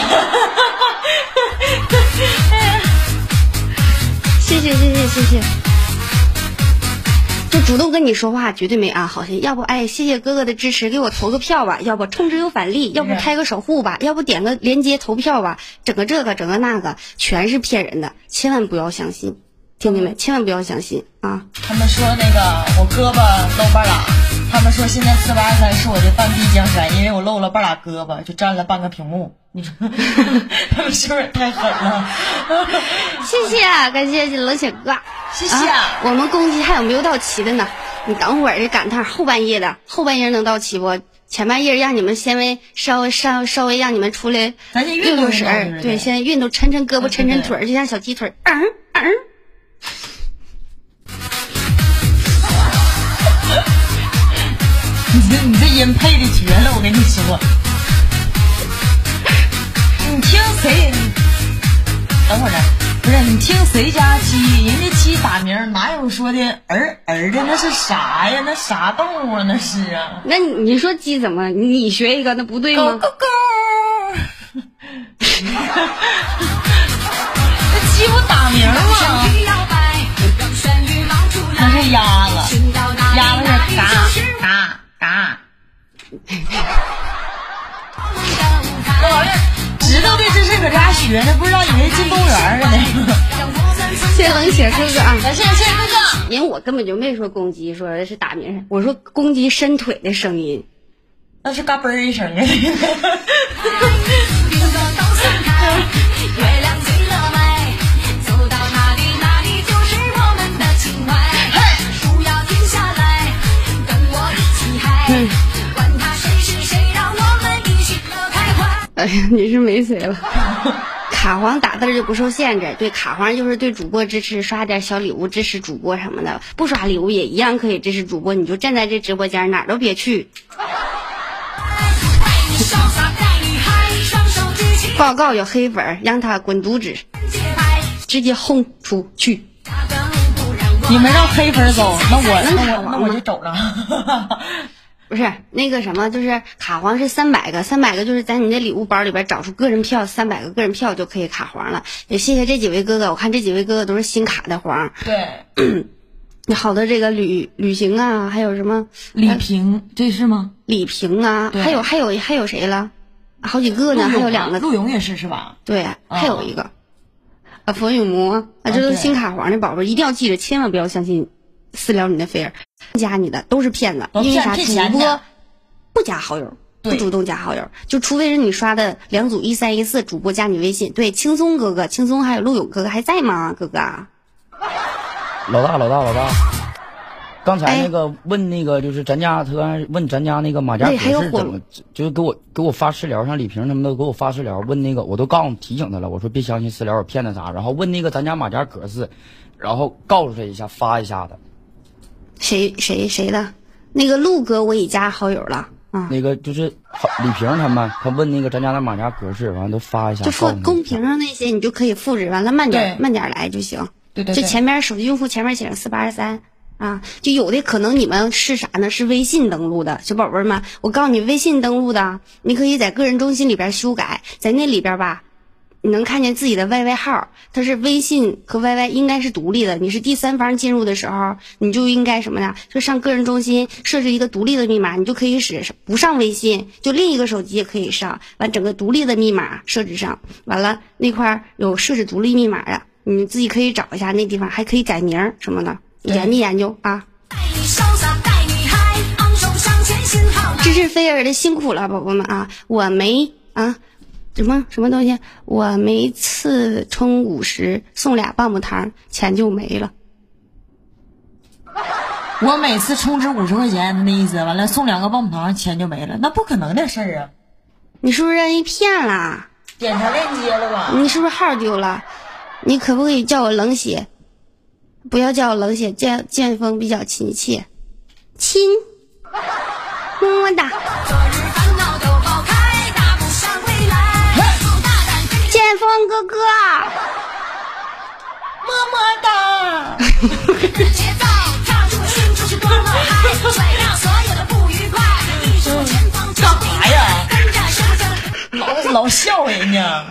S2: 谢谢谢谢谢谢，就主动跟你说话绝对没安好心。要不哎，谢谢哥哥的支持，给我投个票吧。要不充值有返利，要不开个守护吧，要不点个链接投票吧。整个这个整个那个全是骗人的，千万不要相信，听见没？千万不要相信啊！
S3: 他们说那个我胳膊露半拉，他们说现在四八二三是我的半壁江山，因为我露了半拉胳膊，就占了半个屏幕。你说他们是不是太狠了？
S2: 谢谢，感谢冷血哥，
S3: 谢谢、啊
S2: 啊。我们攻击还有没有到齐的呢？你等会儿这赶趟后半夜的，后半夜能到齐不？前半夜让你们先微稍微稍稍微让你们出来溜溜神儿，对，先运动抻抻胳膊抻抻腿儿，就像小鸡腿儿，嗯嗯。
S3: 你这你这音配的绝了，我跟你说。你听谁？等会儿呢，不是你听谁家鸡？人家鸡打鸣哪有说的儿儿的？那是啥呀？那啥动物啊？那是啊。
S2: 那你说鸡怎么？你学一个那不对吗？
S3: 狗狗狗。那鸡不打鸣吗？那是鸭子，鸭子是嘎嘎嘎。知道的这是搁家学呢，不知道以为进公园了呢。
S2: 谢谢冷血哥哥啊！
S3: 谢谢谢谢哥哥。
S2: 因为我根本就没说公鸡，说的是打鸣，我说公鸡伸腿的声音，
S3: 那是嘎嘣儿一声啊。
S2: 嗯。哎呀，你是没谁了。卡皇打字就不受限制，对，卡皇就是对主播支持，刷点小礼物支持主播什么的，不刷礼物也一样可以支持主播，你就站在这直播间哪儿都别去。报告有黑粉，让他滚犊子，直接轰出去。
S3: 你们让黑粉走，那我那我那我就走了。
S2: 不是那个什么，就是卡黄是三百个，三百个就是在你的礼物包里边找出个人票，三百个个人票就可以卡黄了。也谢谢这几位哥哥，我看这几位哥哥都是新卡的黄。
S3: 对，
S2: 好的这个旅旅行啊，还有什么
S3: 李平，这是吗？
S2: 李平啊，还有还有还有谁了？好几个呢，还有两个。
S3: 陆勇也是是吧？
S2: 对，还有一个啊，佛永魔啊，这都是新卡黄的宝贝，一定要记着，千万不要相信私聊你的菲儿。加你的都是骗子，因为啥？主播不加好友，不主动加好友，就除非是你刷的两组一三一四，主播加你微信。对，轻松哥哥，轻松还有陆勇哥哥还在吗？哥哥，
S6: 老大老大老大，刚才那个问那个就是咱家他问咱家那个马甲格式怎么，就是给我给我发私聊，像李平他们都给我发私聊问那个，我都告诉提醒他了，我说别相信私聊有骗子啥，然后问那个咱家马甲格式，然后告诉他一下发一下的。
S2: 谁谁谁的？那个陆哥我已加好友了啊。
S6: 那个就是李平他们，他问那个咱家的马甲格式，完了都发一下。
S2: 就复公屏上那些你就可以复制，完了慢点慢点来就行。
S3: 对对。
S2: 就前面手机用户前面写上四八二三啊，就有的可能你们是啥呢？是微信登录的小宝贝们，我告诉你，微信登录的，你可以在个人中心里边修改，在那里边吧。你能看见自己的 Y Y 号，它是微信和 Y Y 应该是独立的。你是第三方进入的时候，你就应该什么呢？就上个人中心设置一个独立的密码，你就可以使不上微信，就另一个手机也可以上。完整个独立的密码设置上，完了那块有设置独立密码的，你自己可以找一下那地方，还可以改名什么的，研究研究啊。支持菲儿的辛苦了，宝宝们啊！我没啊。什么什么东西？我每次充五十送俩棒棒糖，钱就没了。
S3: 我每次充值五十块钱，那意思完了送两个棒棒糖，钱就没了，那不可能的事儿啊！
S2: 你是不是让人骗了？
S3: 点错链接了吧？
S2: 你是不是号丢了？你可不可以叫我冷血？不要叫我冷血，剑剑锋比较亲切，亲，么么哒。剑锋哥哥，
S3: 么么哒。干啥呀？老老笑人家。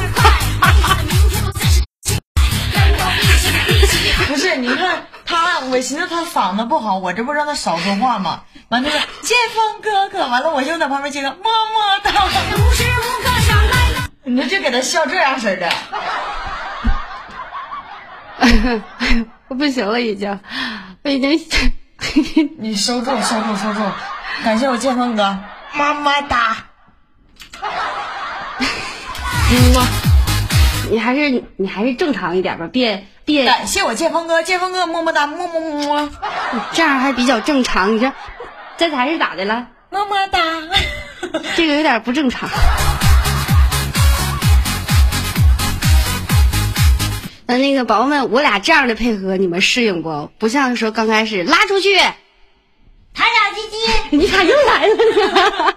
S3: 不是，你看他，我寻思他嗓子不好，我这不让他少说话吗？完了，剑锋哥哥，完了我就在旁边接个么么哒。你就给他笑这样式的。
S2: 我不行了，已经，我已经。
S3: 你收住，收住，收住！感谢我剑锋哥，么么哒。
S2: 嗯，你还是你还是正常一点吧，别别。
S3: 感谢我剑锋哥，剑锋哥么么哒，么么么。
S2: 这样还比较正常，你这这才是咋的了？
S3: 么么哒。
S2: 这个有点不正常。那那个宝宝们，我俩这样的配合，你们适应不？不像说刚开始拉出去，
S3: 弹小鸡鸡，
S2: 你咋又来了呢？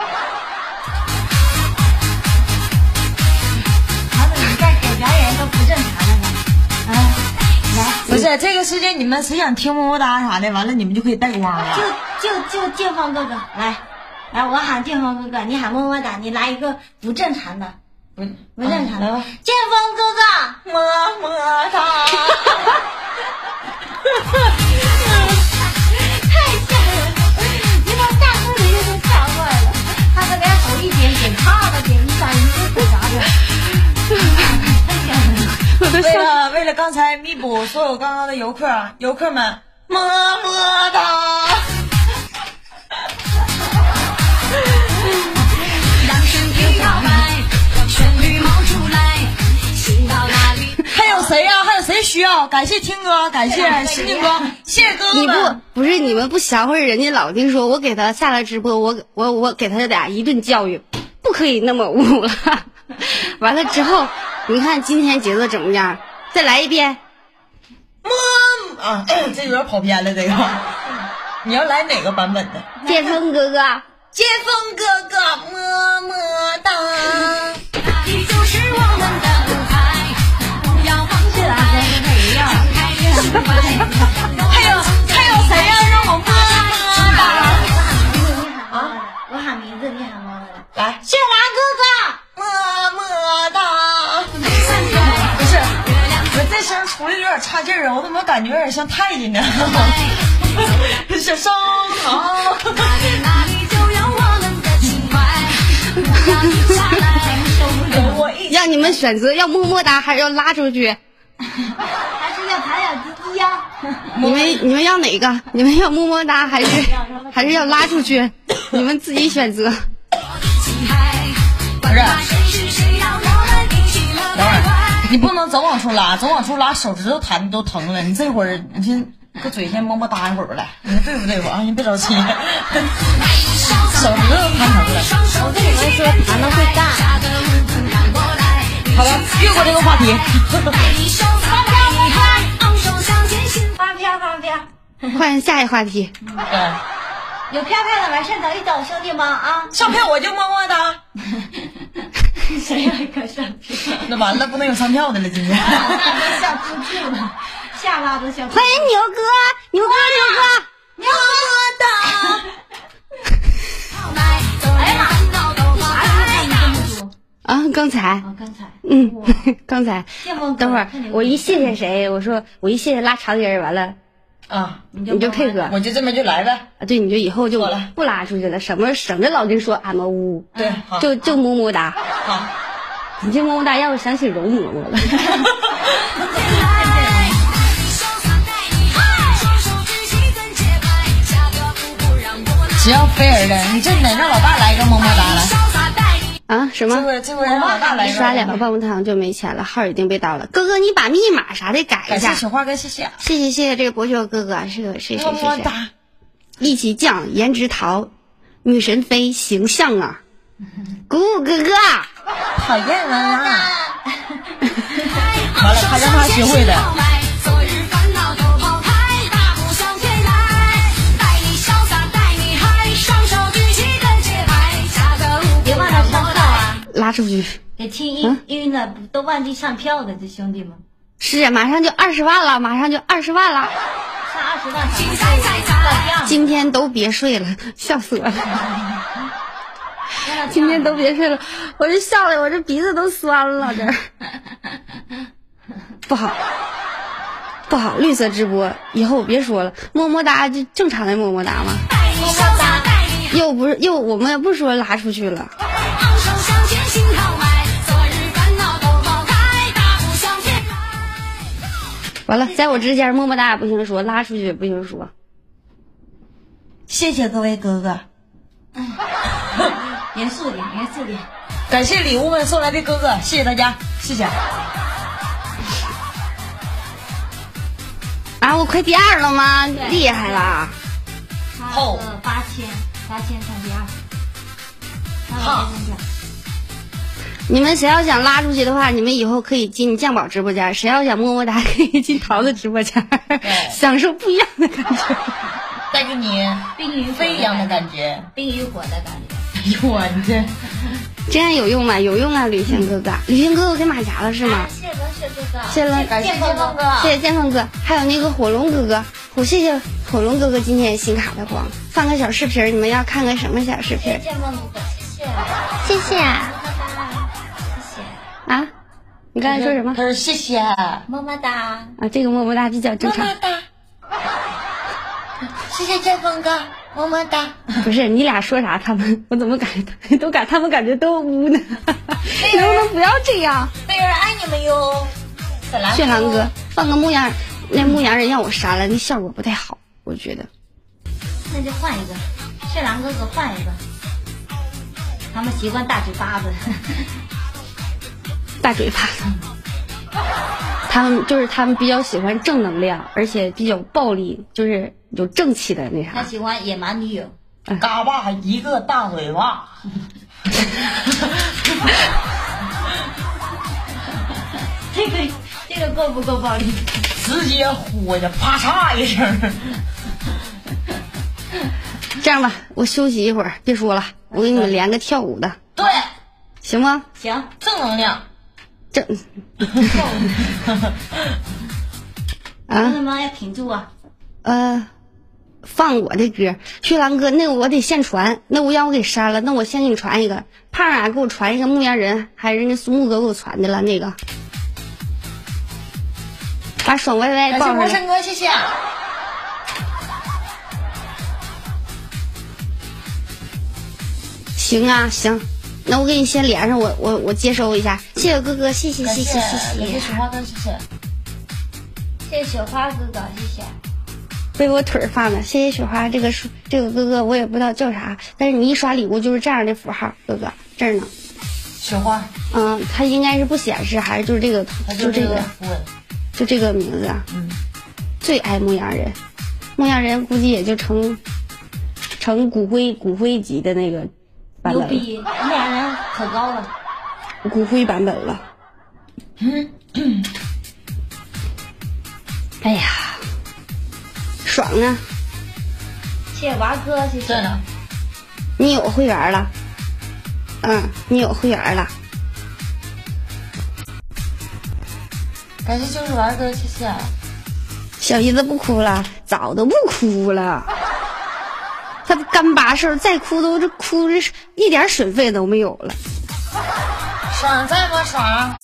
S3: 好的，你再给表演都不正常了呢。啊，来，不是这个时间，你们谁想听么么哒啥的，完了你们就可以带光了。
S7: 就就就剑锋哥哥来，来，我喊剑锋哥哥，你喊么么哒，你来一个不正常的。不不正常的，
S3: 啊、
S7: 剑锋哥哥，
S3: 么么哒，
S7: 太吓人了！你把大哥的也给吓坏了，他这边好一点点，啪的点一下，你这是啥的？太吓人了！
S3: 为了为了刚才弥补所有刚刚的游客，游客们么么哒。
S5: 让身体摇摆。
S3: 还有谁呀、啊？还有谁需要？感谢听哥，感谢石静哥，谢谢哥哥
S2: 你不不是你们不想会人家老丁说，我给他下了直播，我我我给他俩一顿教育，不可以那么污了。完了之后，你看今天节奏怎么样？再来一遍。
S3: 么啊，这有点跑偏了，这个。你要来哪个版本的？
S2: 剑锋哥哥，
S3: 剑锋哥哥，么么哒。
S5: 这里就是我们的舞台，不要忘记来，张开心怀。
S3: 还有还有谁呀、啊？让我么么哒。
S7: 我喊名字，你喊么么哒。
S3: 来，
S7: 谢兰哥
S3: 么么哒。不是，我这声出来有点差劲儿啊，我怎么感觉有点像太监呢？小烧烤。
S1: 让你们选择要么么哒还是要拉出去，
S7: 还是要弹小鸡鸡呀？
S1: 你们你们要哪个？你们要么么哒还是还是要拉出去？你们自己选择。
S3: 不是，等会儿你不能总往出拉，总往出拉手指头弹的都疼了。你这会儿你先搁嘴先么么哒一会儿吧来，你看对不对付啊？你别着急，手指头都弹疼了。
S7: 我跟你们说，弹的会干。
S3: 好了，越过这个话题。
S7: 发飘发飘，
S1: 换下一话题。
S3: 对，
S7: 有飘飘的完事找一找兄弟们啊！
S3: 上票我就么么哒。
S7: 谁有一个上票？
S3: 那完了，不能有上票的了，今天。
S7: 那都笑出去了，下巴都笑出去了。
S1: 欢迎牛哥，牛哥，牛哥，
S7: 么么哒！哎呀妈！啥时候看你这么说？
S1: 啊，刚才，
S7: 啊，刚才，
S1: 嗯，刚才。
S7: 见风
S1: 等会儿我一谢谢谁，我说我一谢谢拉长人，完了
S3: 啊，
S1: 你就配合，
S3: 我就这么就来呗。
S1: 啊，对，你就以后就
S3: 好了
S1: 不拉出去了，省着省着老跟说俺们屋，
S3: 对，好
S1: 就就么么哒。
S3: 好，
S1: 你这么么哒让我想起容嬷嬷了。
S3: 只要菲儿的，你这得让老大来一个么么哒来。
S1: 啊，什么？
S3: 这回这回让老大来一个。
S1: 刷两个棒棒糖就没钱了，号已经被盗了。哥哥，你把密码啥的改一下。
S3: 感谢小花哥，谢谢。
S1: 谢谢谢谢这个博学哥哥，是个谁谁
S3: 么么
S1: 谁谁？
S3: 哒。
S1: 一起酱，颜值桃，女神飞形象啊！鼓鼓哥哥，
S3: 讨厌了啦！完了，他让他学会的。
S7: 别忘了上票啊！
S1: 拉出去。
S7: 给听晕晕了，都忘记上票的这兄弟们。
S1: 是啊，马上就二十万了，马上就二十万了。
S7: 上二十万，票
S1: 今天都别睡了，笑死我了。今天都别睡了，我这笑的我这鼻子都酸了，这不好，不好，绿色直播以后别说了，么么哒就正常的么么哒嘛，
S7: 么么哒，
S1: 又不是又我们也不说拉出去了。完了，在我之间么么哒也不行说，拉出去也不行说。
S3: 谢谢各位哥哥。
S7: 严肃点，严肃点。
S3: 感谢礼物们送来的哥哥，谢谢大家，谢谢。
S1: 啊，我快第二了吗？厉害了！
S3: 后
S7: 八千，八千上第二。
S3: 好。
S1: 你们谁要想拉出去的话，你们以后可以进酱宝直播间；谁要想么么哒，可以进桃子直播间，享受不一样的感觉，
S3: 带给你
S7: 冰与
S3: 飞一样的感觉，
S7: 冰与火的感觉。
S3: 哎呦我你这
S1: 这样有用吗？有用啊，旅行哥哥，旅行哥哥给马甲了是吗？
S7: 谢谢文雪哥哥，
S1: 谢了，
S3: 感谢剑锋哥，
S1: 谢谢剑锋哥，还有那个火龙哥哥，我谢谢火龙哥哥今天新卡的光，放个小视频，你们要看个什么小视频？
S7: 剑锋哥哥，谢谢，
S1: 谢谢。啊，你刚才说什么？
S3: 他说谢谢，
S7: 么么哒。
S1: 啊，这个么么哒比较正常。
S3: 么么哒。谢谢剑锋哥，么么哒。
S1: 不是你俩说啥？他们我怎么感觉都感他们感觉都污呢？你能不能不要这样？
S3: 贝儿爱你们哟。
S1: 血狼哥放个牧羊，那牧羊人让我删了，那效果不太好，我觉得。
S7: 那就换一个，血狼哥哥换一个。他们习惯大嘴巴子。
S1: 大嘴巴子，他们就是他们比较喜欢正能量，而且比较暴力，就是有正气的那啥。
S7: 他喜欢野蛮女友，
S3: 嘎巴一个大嘴巴。
S7: 这个这个够不够暴力？
S3: 直接呼的啪嚓一声。
S1: 这样吧，我休息一会儿，别说了，我给你们连个跳舞的，
S3: 对，
S1: 行吗？
S7: 行，
S3: 正能量。
S1: 正啊，
S7: 同志们要挺住啊！
S1: 呃， 放我的歌，薛郎哥，那我得现传，那我让我给删了，那我先给你传一个，胖啊给我传一个牧羊人，还是那苏木哥给我传的了那个，把爽歪歪报上来。
S3: 感谢魔神哥，谢谢。
S1: 行啊行，那我给你先连上，我我我接收一下，谢谢哥哥，谢谢谢谢谢谢，
S3: 谢谢雪花哥，谢谢，
S7: 谢谢雪花哥哥，谢谢。
S1: 被我腿放的，谢谢雪花，这个是这个哥哥我也不知道叫啥，但是你一刷礼物就是这样的符号，哥哥这儿呢。
S3: 雪花，
S1: 嗯，他应该是不显示，还是就是这个，就这个，就这个名字啊。
S3: 嗯，
S1: 最爱牧羊人，牧羊人估计也就成成骨灰骨灰级的那个版本了。
S7: 牛逼，牧羊人可高了，
S1: 骨灰版本了。嗯嗯。哎呀，爽啊！
S7: 谢谢娃哥，谢谢。
S3: 对呢，
S1: 你有会员了。嗯，你有会员了。
S3: 感谢就是玩哥，谢谢。
S1: 小姨子不哭了，早都不哭了。他干巴事儿，再哭都这哭这一点水费都没有了。
S3: 爽在吗？爽。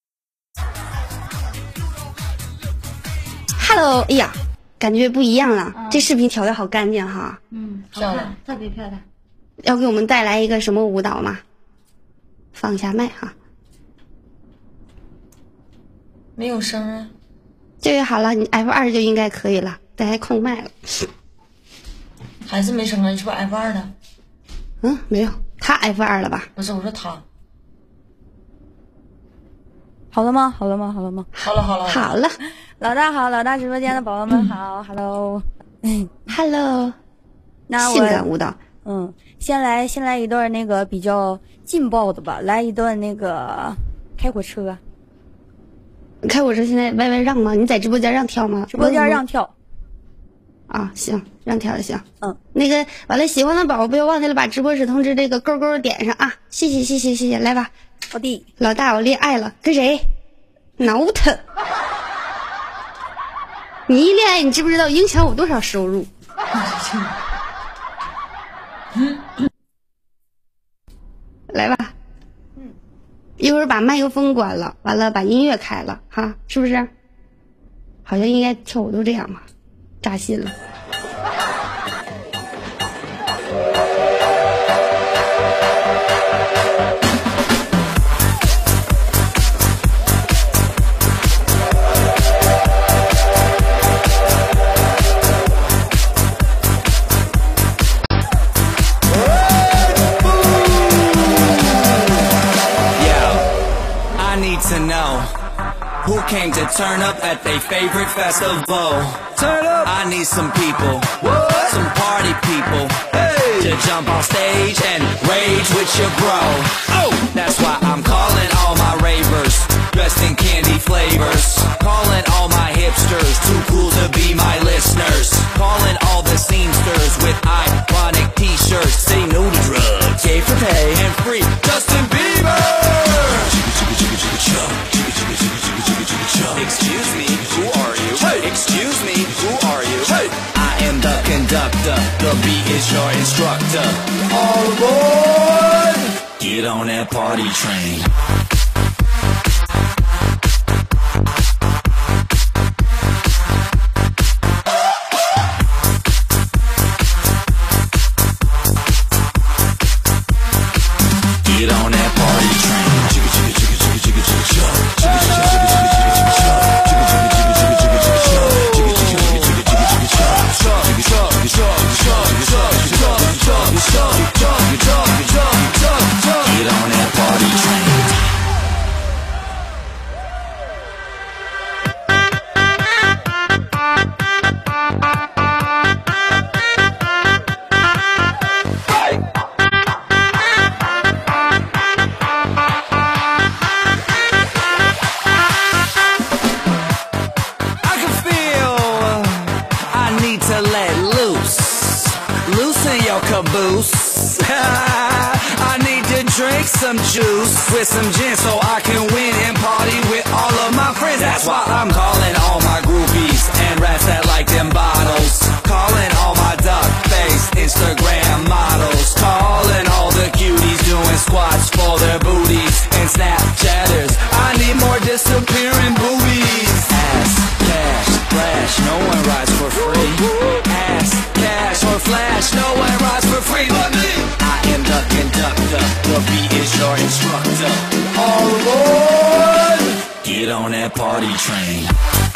S1: Hello， 哎呀，感觉不一样了。嗯、这视频调的好干净哈。
S7: 嗯，漂亮，特别漂亮。
S1: 要给我们带来一个什么舞蹈吗？放一下麦哈。
S3: 没有声啊。
S1: 这个好了，你 F 二就应该可以了，咱还空麦了。
S3: 还是没声啊？你是不是 F 二的？
S1: 嗯，没有，他 F 二了吧？
S3: 不是，我说他。
S8: 好了吗？好了吗？好了吗？
S3: 好了，好了，
S1: 好了。
S8: 老大好，老大直播间的宝宝们好、嗯、，Hello，
S1: 嗯 ，Hello，
S8: 那我
S1: 性感舞蹈，
S8: 嗯，先来先来一段那个比较劲爆的吧，来一段那个开火车。
S1: 开火车现在歪歪让吗？你在直播间让跳吗？
S8: 直播间让跳。
S1: 啊，行，让跳就行。
S8: 嗯，
S1: 那个完了，喜欢的宝宝不要忘记了把直播时通知这个勾勾点上啊！谢谢谢谢谢谢，来吧，
S8: 老弟，
S1: 老大我恋爱了，跟谁？挠他！你一恋爱，你知不知道影响我多少收入？来吧，嗯，一会儿把麦克风关了，完了把音乐开了，哈，是不是？好像应该跳舞都这样吧，扎心了。
S9: To know who came to turn up at their favorite festival. Turn up. I need some people, what? Some party people, hey, to jump on stage and rage with your bro. Oh, that's why I'm calling all my ravers, dressed in candy flavors. Calling all my hipsters, too cool to be my listeners. Calling all the seamsters with ironic t-shirts. Say no to drugs, gay for pay and free Justin Bieber. Excuse me, who are you? Hey. Excuse me, who are you? Hey. I am the conductor, the beat is your instructor. All aboard! Get on that party train. Get on that party train. Chicka chicka chicka chicka chicka chicka chicka chicka chicka chicka chicka. Get on that party train. I can feel I need to let loose, loosen your caboose. I need to drink some juice with some gin so I can win and party with all of my friends. That's why I'm calling all my groupies and rats that like them bottles. Calling all my Instagram models, calling all the cuties, doing squats for their booties, and Snapchatters, I need more disappearing boobies. Ass, cash, flash, no one rides for free. Ass, cash, or flash, no one rides for free but me. I am the conductor, the beat is your instructor. All aboard! Get on that party train.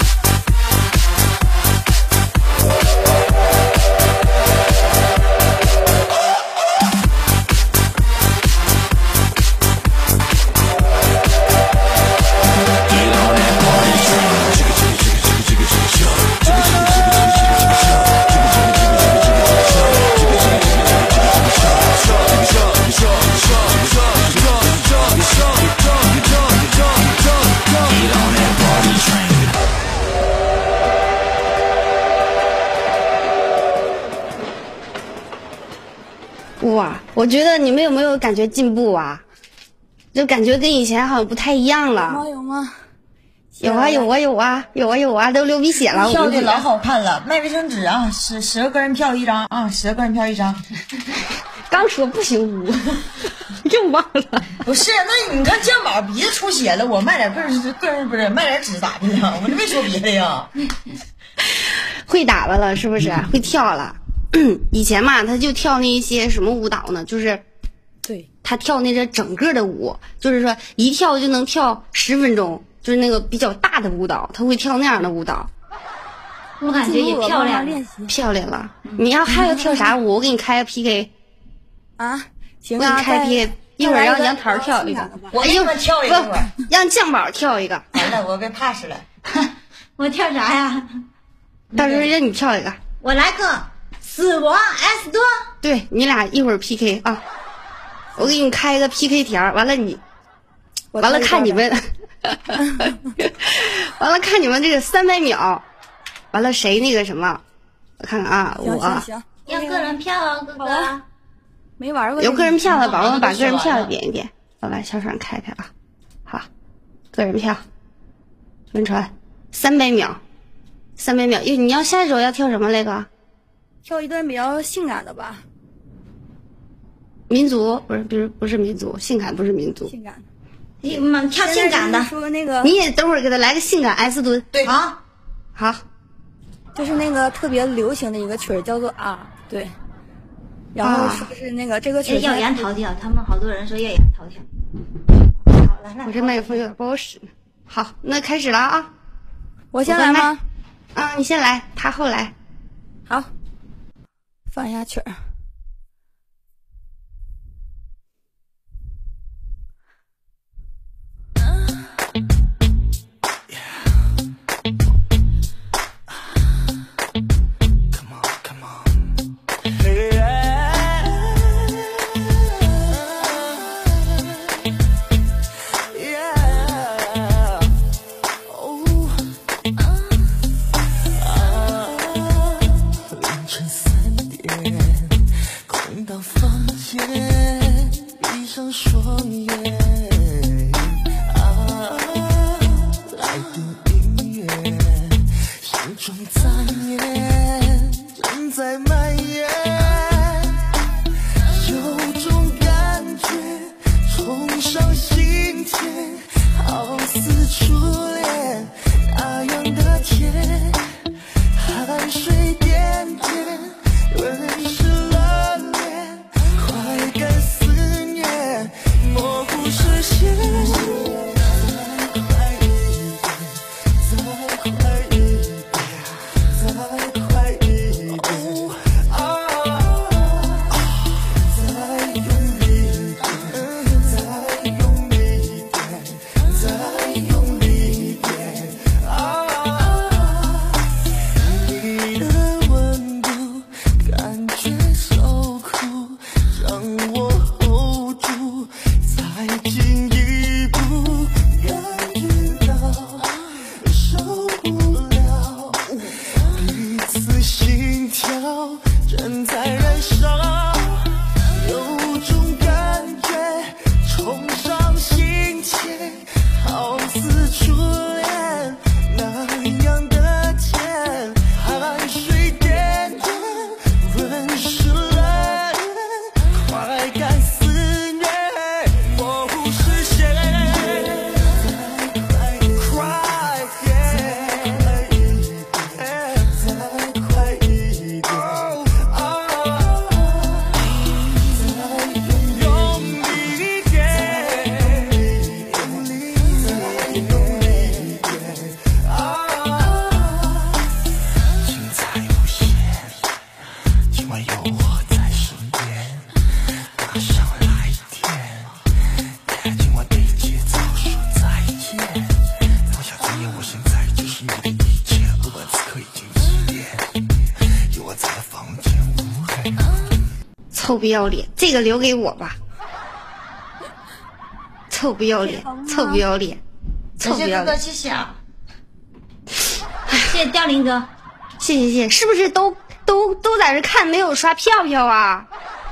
S1: 哇，我觉得你们有没有感觉进步啊？就感觉跟以前好像不太一样了。
S8: 有吗？
S1: 有啊有啊有啊有啊有啊，都流鼻血了。
S3: 跳的老好看了，卖卫生纸啊，十十个个人票一张啊，十个个人票一张。
S1: 刚说不行污，又忘了。
S3: 不是，那你看肩膀鼻子出血了，我卖点个人个人不是卖点纸咋的了？我这没说别的呀。
S1: 会打扮了是不是？会跳了。以前嘛，他就跳那一些什么舞蹈呢？就是
S8: 对
S1: 他跳那个整个的舞，就是说一跳就能跳十分钟，就是那个比较大的舞蹈，他会跳那样的舞蹈。
S7: 我感觉也漂亮，
S1: 漂亮了。你要还要跳啥舞？我给你开个 P K
S8: 啊，行
S1: 啊，我给你开 P K， 一会儿让杨桃跳一个，
S3: 我给你们跳一个，
S1: 让酱宝跳一个。
S3: 完了，我被 pass 了。
S7: 我跳啥呀？
S1: 到时候让你跳一个。
S7: 我来个死亡 S 多。
S1: 对你俩一会儿 P K 啊，我给你开一个 P K 条，完了你，完了看你们，完了看你们这个三百秒，完了谁那个什么，我看看啊，我
S8: 行行
S7: 要个人票啊，哥哥。
S8: 没玩过。
S1: 有个人票的，宝宝们把个人票点一点，我来小爽开开啊，好，个人票，宣传三百秒，三百秒，你要下一首要跳什么那个？
S8: 跳一段比较性感的吧。
S1: 民族不是，不是不是民族，性感不是民族。
S8: 性感的。
S7: 嗯，跳性感的。
S8: 说那个。
S1: 你也等会儿给他来个性感 S 蹲。
S3: 对，
S7: 好，
S1: 好。
S8: 就是那个特别流行的一个曲儿，叫做啊，对。然后说是那个这个曲儿。
S7: 要杨桃跳，他们好多人说要杨桃跳。好了，那
S1: 我这麦克风有点不好使。好，那开始了啊。
S8: 我先来吗？
S1: 啊，你先来，他后来。
S8: 好。放一下曲儿。
S9: 是
S1: 臭不要脸，这个留给我吧。臭不要脸，臭不要脸，臭不要脸。
S3: 谢谢啊，
S7: 谢谢凋零哥，
S1: 谢谢谢谢，是不是都都都在这看没有刷票票啊？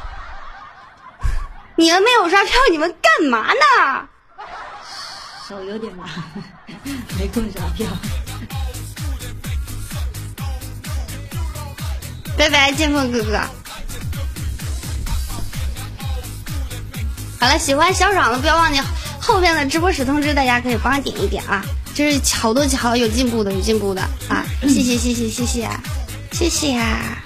S1: 你们没有刷票，你们干嘛呢？
S7: 手有点麻，没空刷票。
S1: 拜拜，剑锋哥哥。好了，喜欢小爽的不要忘记后面的直播室通知，大家可以帮我点一点啊，就是好多好有进步的，有进步的啊！谢谢谢谢谢谢谢谢啊！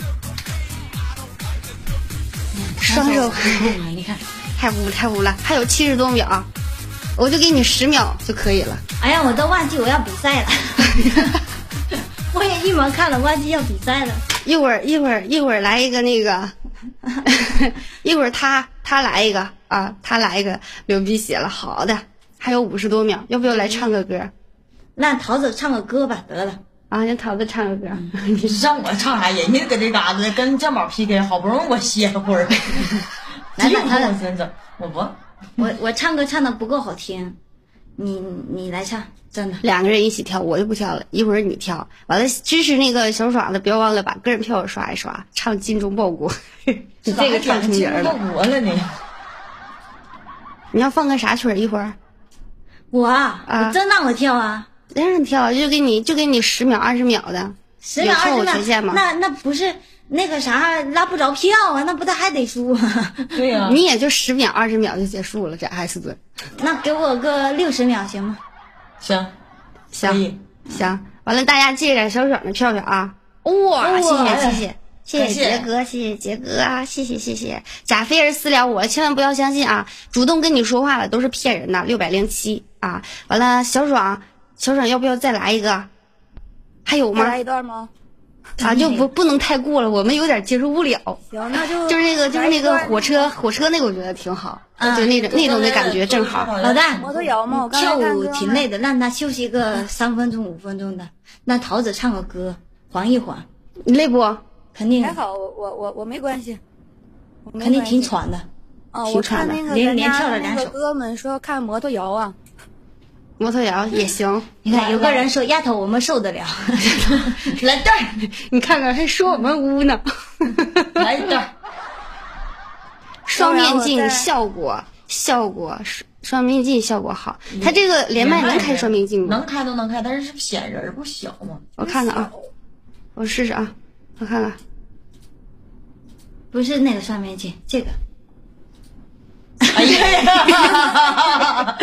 S1: 双手
S7: 你看，
S1: 太污太污了，还有七十多秒，我就给你十秒就可以了。
S7: 哎呀，我都忘记我要比赛了，我也一门看了，忘记要比赛了。
S1: 一会儿一会儿一会儿来一个那个，一会儿他他来一个啊，他来一个流鼻血了。好的，还有五十多秒，要不要来唱个歌？
S7: 让桃子唱个歌吧，得了。
S1: 啊，让桃子唱个歌。
S3: 你让我唱啥？人家搁这嘎子跟酱宝 P K， 好不容易我歇会儿，
S7: 来吧，桃
S3: 子，先整，我不，
S7: 我我唱歌唱的不够好听，你你来唱。真的，
S1: 两个人一起跳，我就不跳了，一会儿你跳。完了，支持那个小爽的，不要忘了把个人票刷一刷，唱精忠报国。你这个唱出名了。
S3: 报国了你。
S1: 你要放个啥曲儿？一会儿。
S7: 我啊，
S1: 啊
S7: 你真让我跳啊？
S1: 让你跳，就给你就给你十秒、二十秒的。
S7: 十秒、二十秒。
S1: 权限吗？
S7: 那那不是那个啥拉不着票啊？那不他还得输啊？
S3: 对呀、啊。
S1: 你也就十秒、二十秒就结束了，这 S 尊。
S7: 那给我个六十秒行吗？
S3: 行，
S1: 行行，完了大家借点小爽的票票啊！哇，谢谢谢谢谢谢杰哥，谢谢杰哥啊，谢谢谢谢。贾菲儿私聊我，千万不要相信啊！主动跟你说话了都是骗人的。六百零七啊，完了小爽小爽要不要再来一个？还有吗？
S8: 再来一段吗？
S1: 啊，就不不能太过了，我们有点接受不了。
S8: 行，那就
S1: 就是那个就是那个火车火车那个，我觉得挺好，嗯、就那种那种的感觉正好。
S7: 老大，
S8: 摩托摇吗？我
S7: 跳舞挺累的，让他休息个三分钟五分钟的。让桃子唱个歌，缓一缓。
S1: 你累不？
S7: 肯定
S8: 还好，我我我我没关系，
S7: 肯定挺喘的。
S8: 哦，我看那个
S7: 连连跳了两首。
S8: 那个哥们说要看摩托摇啊。
S1: 摩托摇也行，
S7: 你看有个人说丫头我们受得了，来段儿，
S1: 你看看还说我们污呢，
S7: 来一段，
S1: 双面镜效果效果双面镜效果好，它这个连麦能开双面镜吗？
S3: 能开都能开，但是显人不小吗？
S1: 我看看啊，我试试啊，我看看，
S7: 不是那个双面镜，这个，
S3: 哎呀。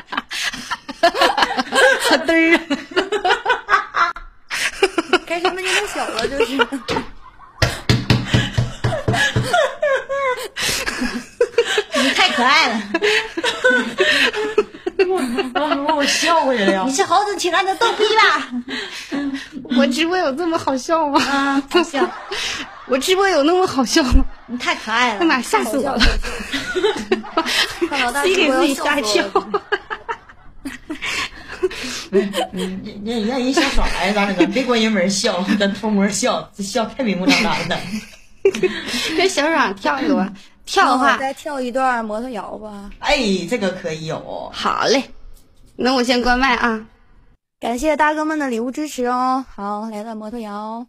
S1: 好嘚儿
S8: 啊！开双面镜太小了，就是。
S7: 你太可爱了，
S3: 我我笑回来了。
S7: 你是猴子请来的逗逼吧？
S1: 我直播有这么好笑吗？
S7: 啊，好笑！
S1: 我直播有那么好笑吗？
S7: 你太可爱了，
S1: 哎妈，吓死我了！自己给自己吓一跳。
S3: 你你让人小爽来咋整？别关人门笑，咱偷摸笑，这笑太明目张胆的。
S1: 这小爽跳一个，跳的话
S8: 再跳一段摩托摇吧。
S3: 哎，这个可以有。
S1: 好嘞，那我先关麦啊。
S8: 感谢大哥们的礼物支持哦。好，来了摩托摇。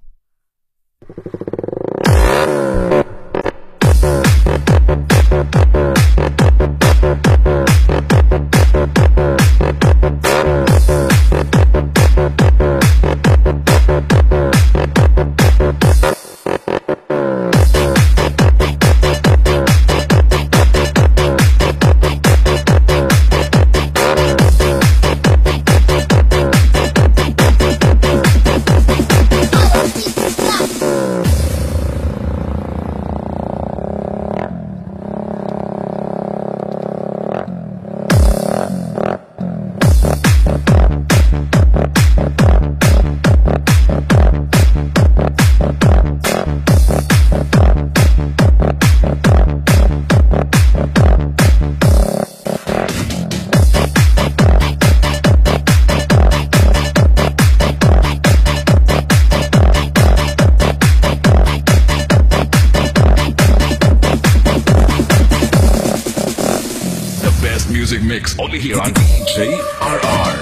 S10: music mix only here on D J R R.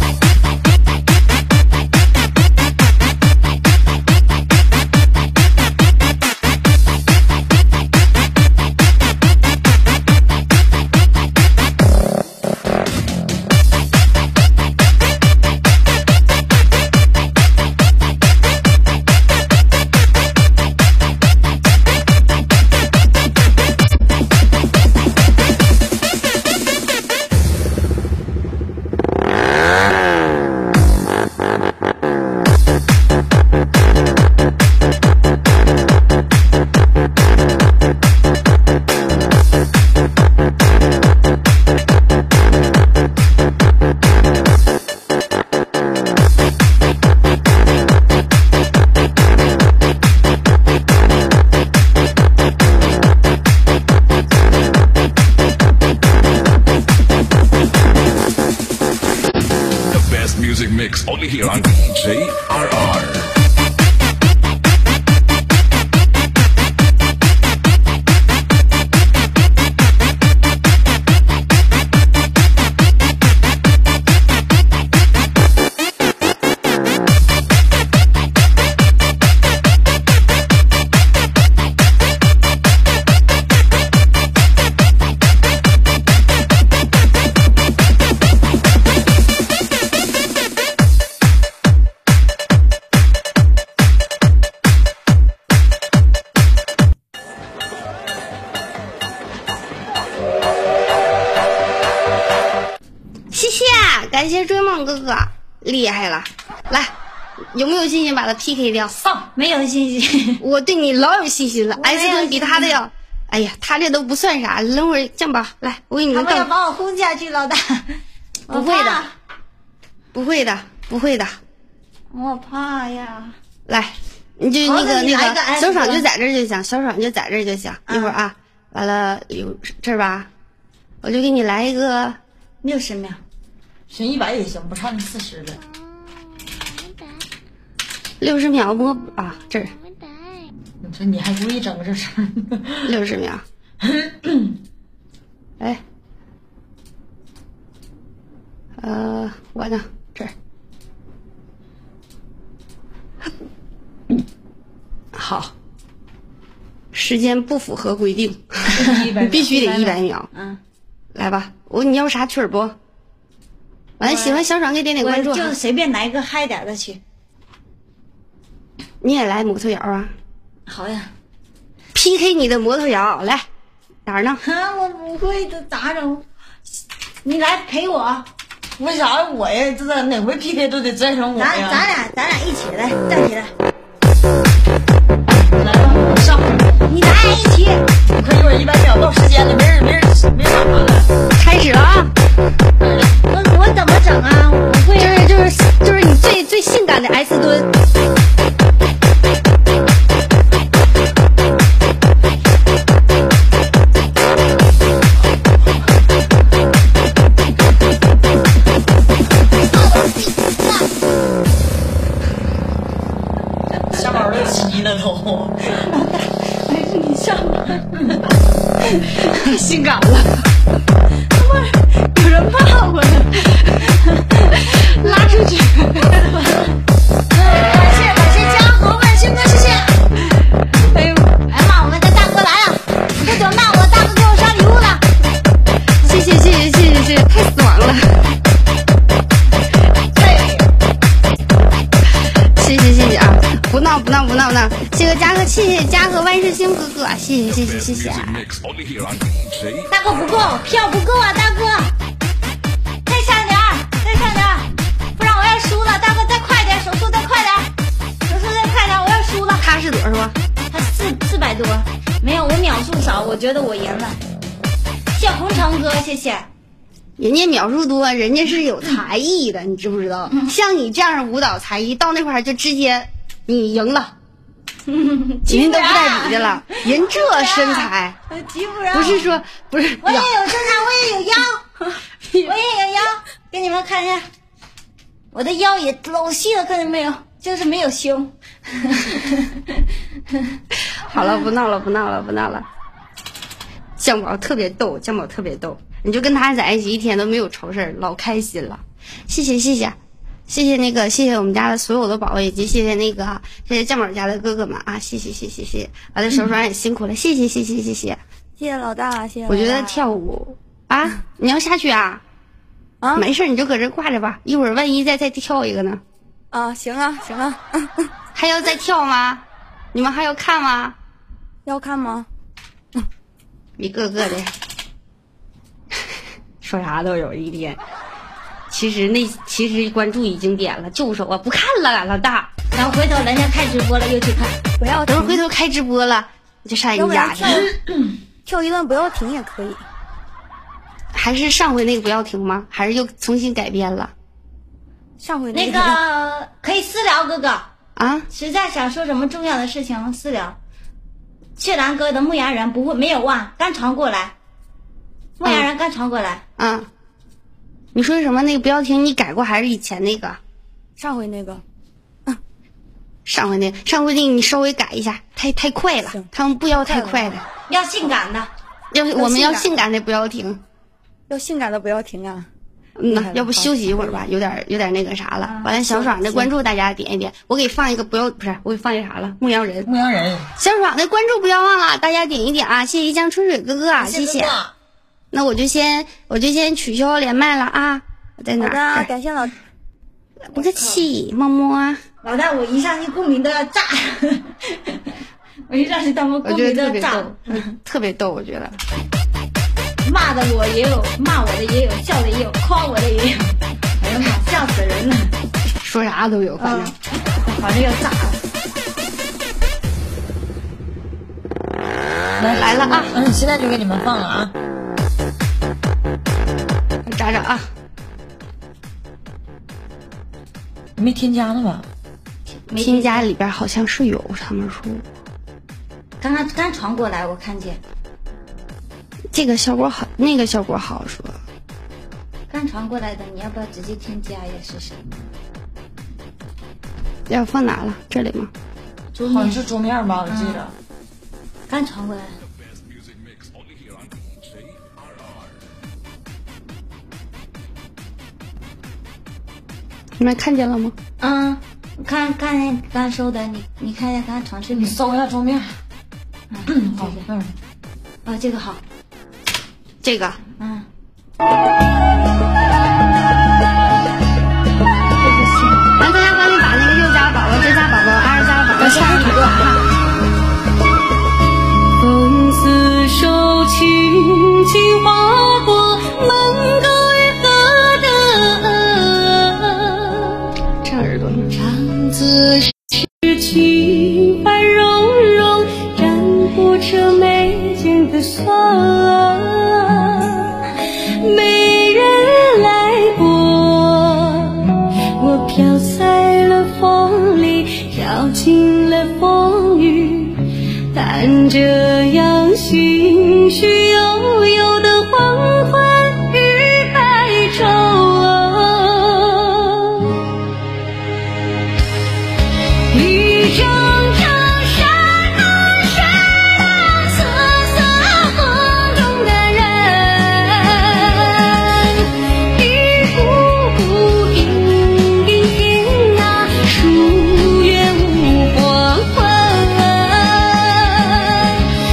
S10: Music mix only here on D J R R.
S1: 感谢追梦哥哥，厉害了！来，有没有信心把他 P K 掉？
S7: 上，没有信心。
S1: 我对你老有信心了。艾斯顿比他的要，哎呀，他这都不算啥。等会儿这样吧，来，我给你们
S7: 他们要把我轰下去，老大。
S1: 不会的，不会的，不会的。
S7: 我怕呀！
S1: 来，你就那个那个小爽就在这儿就行，小爽就在这儿就行。一会儿啊，完了有这儿吧，我就给你来一个
S7: 六十秒。
S3: 选一百也行，不差那四十了。
S1: 六十秒摸啊，这儿。
S3: 你说你还故意整个这事儿？
S1: 六十秒。哎，呃，我呢？这儿。好。时间不符合规定，必须得一百秒。
S7: 嗯，
S1: 来吧，我你要啥曲儿不？完了，喜欢小爽给点点关注，
S7: 就随便来一个嗨点的曲。
S1: 你也来摩托摇啊？
S7: 好呀
S1: ，P K 你的摩托摇，来哪儿呢？
S7: 啊，我不会的，咋整？你来陪我。
S3: 为啥我呀？这在哪回 P K 都得战胜我呀？
S7: 咱咱俩咱俩一起来，站起来。
S3: 来吧，我上。
S7: 你咱俩一起。
S3: 我看一会儿一百秒到时间了，没人没人没人打了。
S1: 开始了啊！
S7: 我我怎么整啊？我不会。
S1: 就是就是就是你最最性感的艾斯顿。
S3: 下班都急了都。
S7: 没事，你上吧。
S1: 太性感了。
S7: 有人骂我呢，
S1: 拉出去！
S7: 感谢感谢家和万星哥，谢谢。哎呦，哎妈，我们的大哥来了，不准骂我，大哥给我刷礼物了。
S1: 谢谢谢谢谢谢谢谢，太爽了！谢谢谢谢啊！不闹不闹不闹不闹！谢谢嘉禾，谢谢嘉禾万事兴哥哥，谢谢谢谢谢谢。
S7: 大哥不够，票不够啊，大哥。再上点儿，再上点儿，不然我要输了。大哥再快点，手速再快点，手速再快点，我要输了。
S1: 他是多少啊？
S7: 他四四百多，没有我秒数少，我觉得我赢了。谢红尘哥，谢谢。
S1: 人家秒数多，人家是有才艺的，你知不知道？
S7: 嗯、
S1: 像你这样舞蹈才艺，到那块儿就直接你赢了，
S7: 人
S1: 都不带比的了。人这身材，不是说不是，
S7: 我也有身材，我也有腰，我也有腰，给你们看一下，我的腰也老细了，看见没有？就是没有胸。
S1: 好了，不闹了，不闹了，不闹了。 酱宝特别逗，酱宝特别逗，你就跟他在一起一天都没有愁事儿，老开心了。谢谢谢谢谢谢那个谢谢我们家的所有的宝宝，以及谢谢那个谢谢酱宝家的哥哥们啊，谢谢谢谢谢谢，完了手爽也辛苦了，谢谢谢谢谢谢谢
S8: 谢老大，谢谢。
S1: 我觉得跳舞啊，你要下去啊？
S8: 啊，
S1: 没事，你就搁这挂着吧，一会儿万一再再跳一个呢？
S8: 啊，行啊行啊，
S1: 还要再跳吗？你们还要看吗？
S8: 要看吗？
S1: 一个个的说啥都有一天。其实那其实关注已经点了，就说我不看了，老大。
S7: 然后回头人家开直播了又去看，
S8: 不要
S1: 等会儿回头开直播了，我就上人家去。
S8: 跳一段不要停也可以。
S1: 还是上回那个不要停吗？还是又重新改编了？
S8: 上回
S7: 那个可以私聊哥哥
S1: 啊，
S7: 实在想说什么重要的事情私聊。雀兰哥的牧羊人不会没有忘，刚传过来。牧羊人刚传过来。
S1: 嗯。嗯你说什么？那个不要停，你改过还是以前那个？
S8: 上回那个，
S1: 嗯，上回那个，上回那个你稍微改一下，太太快了，他们不要太快的，
S7: 要性感的，
S1: 要我们要性感的不要停，
S8: 要性感的不要停啊。
S1: 嗯呐，要不休息一会儿吧，有点有点那个啥了。完了，小爽的关注大家点一点，我给放一个不要不是，我给放一个啥了？牧羊人，
S3: 牧羊人，
S1: 小爽的关注不要忘了，大家点一点啊！谢谢一江春水哥哥啊，谢谢。那我就先我就先取消连麦了啊！我在哪儿？
S8: 好的，感谢老，
S1: 不客气，么么。
S7: 老大，我一上去公屏都要炸，我一上去他们公屏都要炸，
S1: 特别逗，我觉得。
S7: 骂的我也有，骂我的也有，笑的也有，夸我的也有，哎呀妈，笑死人了！
S1: 说啥都有，反正、
S7: 嗯、反正要炸了。
S3: 来
S1: 来了啊！
S3: 嗯，现在就给你们放了啊！
S1: 扎扎啊！
S3: 没添加呢吧？
S1: 添加里边好像是有，他们说。
S7: 刚刚刚传过来，我看见。
S1: 这个效果好，那个效果好说。
S7: 刚传过来的，你要不要直接添加呀？试试。
S1: 要放哪了？这里吗？
S3: 好像是桌面吧，我记得。
S7: 嗯、刚传过来。
S1: 你们看见了吗？
S7: 嗯，看看刚收的，你你看一下刚传视频，
S3: 你搜一下桌面。
S7: 嗯，好，嗯，啊，这个好，
S1: 这个，
S7: 嗯。
S1: 让大家帮你把那个六加宝宝、真加宝宝、二加宝宝下一个哈。
S5: 风似手轻轻划过门沟与河的，
S1: 这耳朵
S5: 长子是轻快融融，占卜着眉间的酸，没人来过，我飘在了风里，飘进了风雨，但这样心绪悠悠的黄昏与白昼，一张张山河闪亮，瑟瑟风中的人，一步步隐隐听那树叶无黄昏，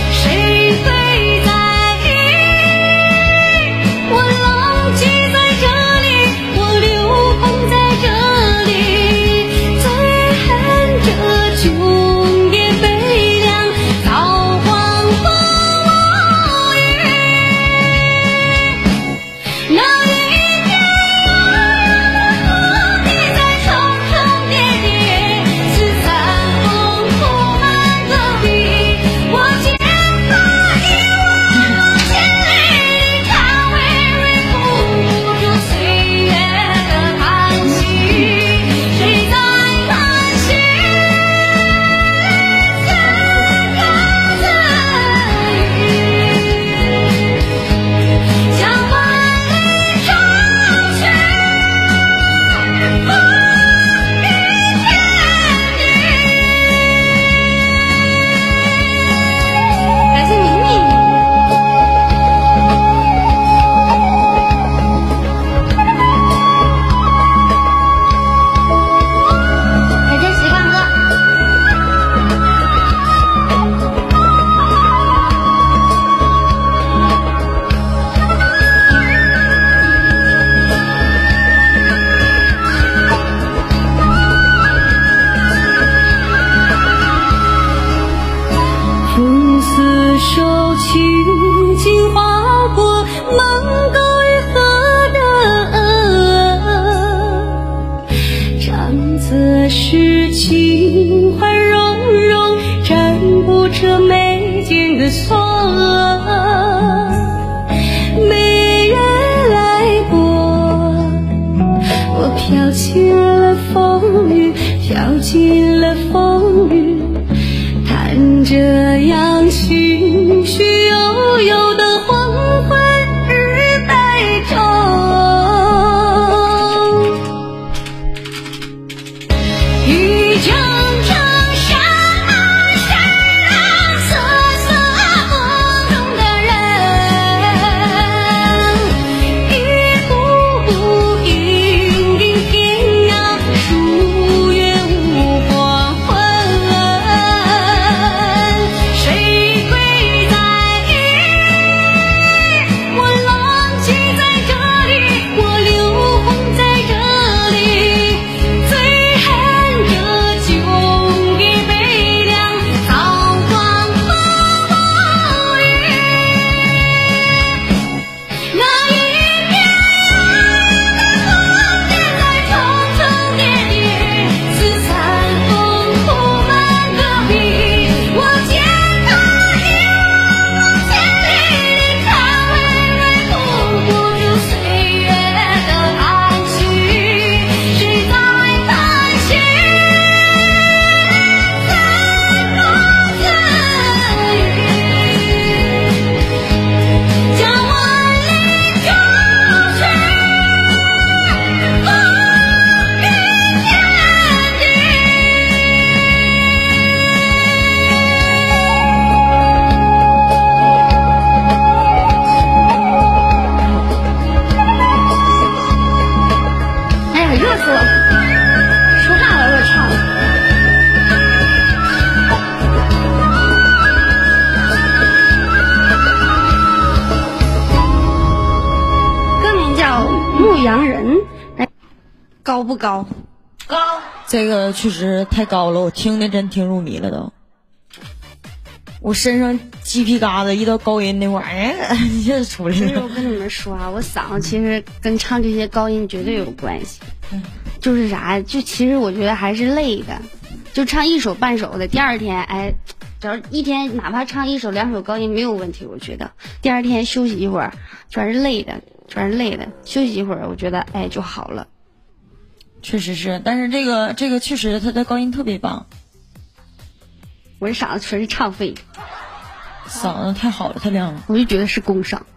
S1: 高不高？
S7: 高。
S3: 这个确实太高了，我听的真听入迷了都。我身上鸡皮疙瘩，一到高音那会儿，哎，一下就出来了。
S1: 其实我跟你们说啊，我嗓子其实跟唱这些高音绝对有关系。
S3: 嗯、
S1: 就是啥，就其实我觉得还是累的。就唱一首半首的，第二天，哎，只要一天哪怕唱一首两首高音没有问题，我觉得第二天休息一会儿，全是累的，全是累的，休息一会儿，我觉得哎就好了。
S3: 确实是，但是这个这个确实他的高音特别棒。
S1: 我这嗓子纯是唱废，
S3: 嗓子太好了，太亮了，
S1: 我就觉得是工伤。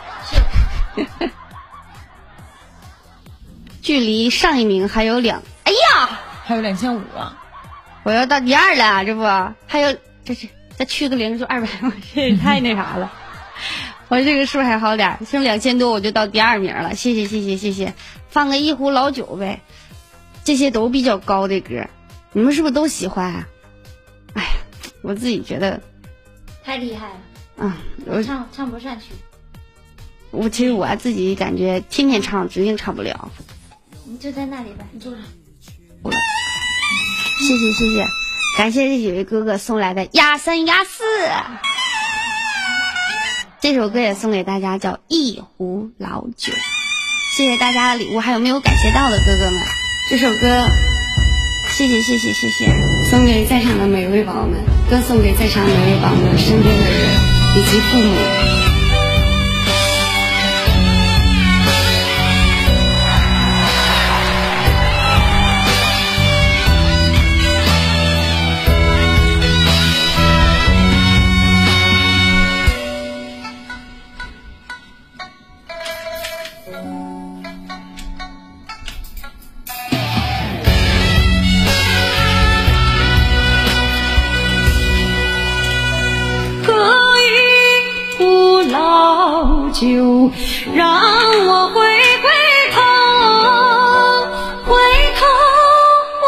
S1: 距离上一名还有两，哎呀，
S3: 还有两千五啊！
S1: 我要到第二了，这不还有这是再去个零就二百，这也太那啥了。我这个数还好点，剩两千多我就到第二名了。谢谢谢谢谢谢，放个一壶老酒呗。这些都比较高的歌，你们是不是都喜欢啊？哎呀，我自己觉得
S7: 太厉害了。
S1: 嗯，我
S7: 唱唱不上去。
S1: 我其实我自己感觉天天唱指定唱不了。
S7: 你就在那里吧，你坐着。
S1: 谢谢谢谢，感谢这几位哥哥送来的压三压四。这首歌也送给大家，叫一壶老酒。谢谢大家的礼物，还有没有感谢到的哥哥们？这首歌，谢谢谢谢谢谢，送给在场的每位宝宝们，更送给在场每位宝宝们身边的人以及父母。
S5: 就让我回回头，回头我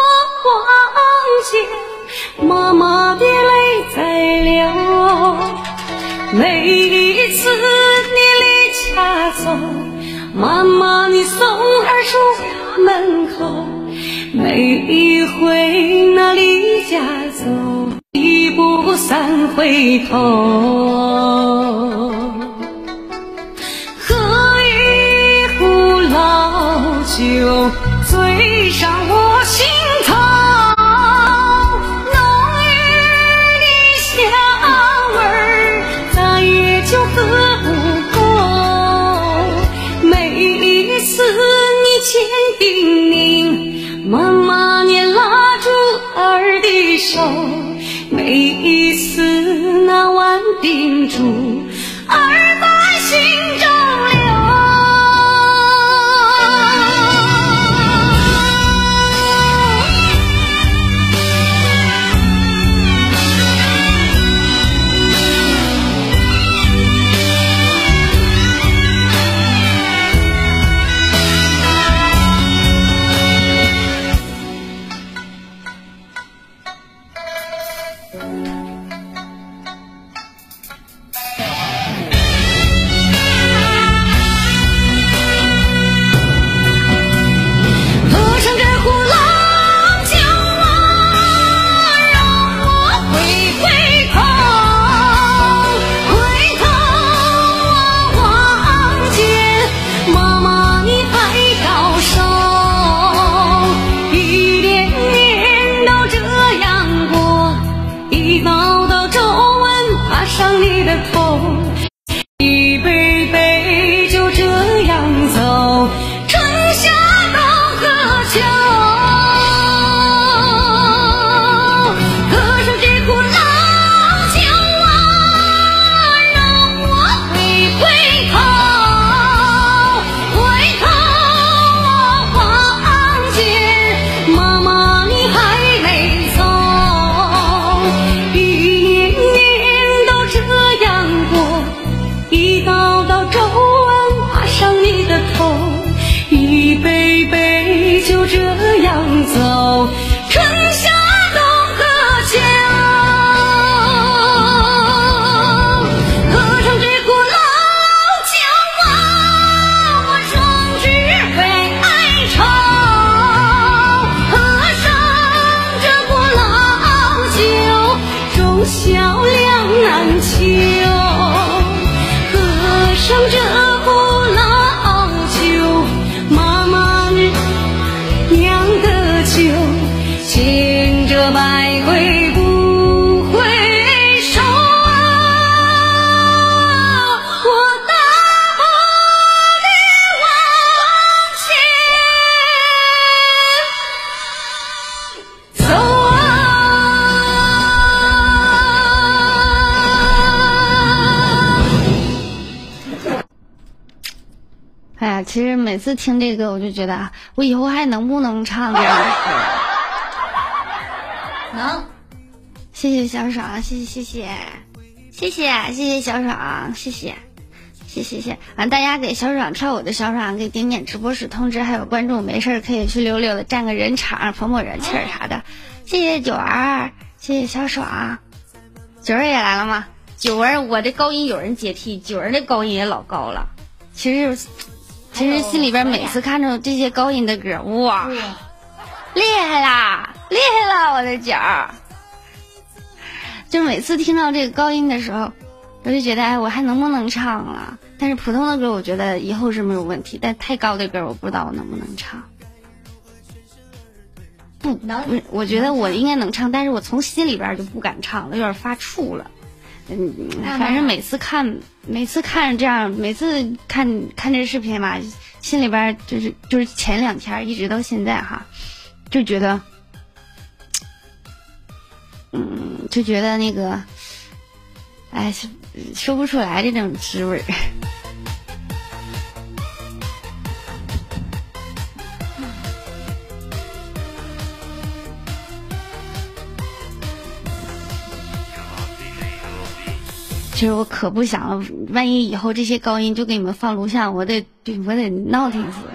S5: 望见妈妈的泪在流。每一次你离家走，妈妈你送儿出门口，每一回那离家走，一步三回头。就醉上我心头，浓郁的香味儿再也就喝不够。每一次你千叮咛，妈妈你拉住儿的手，每一次那晚叮嘱，儿在心中留。
S7: 唱。
S1: 哎呀，其实每次听这个，我就觉得我以后还能不能唱这样的歌？
S7: 能。
S1: 谢谢小爽，谢谢谢谢谢谢谢谢小爽，谢谢谢谢谢完，大家给小爽跳舞的小爽给点点直播室通知，还有观众没事可以去溜溜的，占个人场，捧捧人气儿啥的。谢谢九儿，谢谢小爽，九儿也来了吗？九儿，我的高音有人接替，九儿的高音也老高了。其实，其实心里边每次看着这些高音的歌，哇，厉害啦，厉害了，我的九儿。就每次听到这个高音的时候，我就觉得，哎，我还能不能唱了？但是普通的歌，我觉得以后是没有问题，但太高的歌，我不知道我能不能唱。不能，我觉得我应该能唱，但是我从心里边就不敢唱了，有点发怵了。嗯，反正每次看，每次看这样，每次看看这视频吧，心里边就是就是前两天一直到现在哈，就觉得，嗯，就觉得那个，哎，说不出来这种滋味儿。其实我可不想了，万一以后这些高音就给你们放录像，我得我得闹腾死。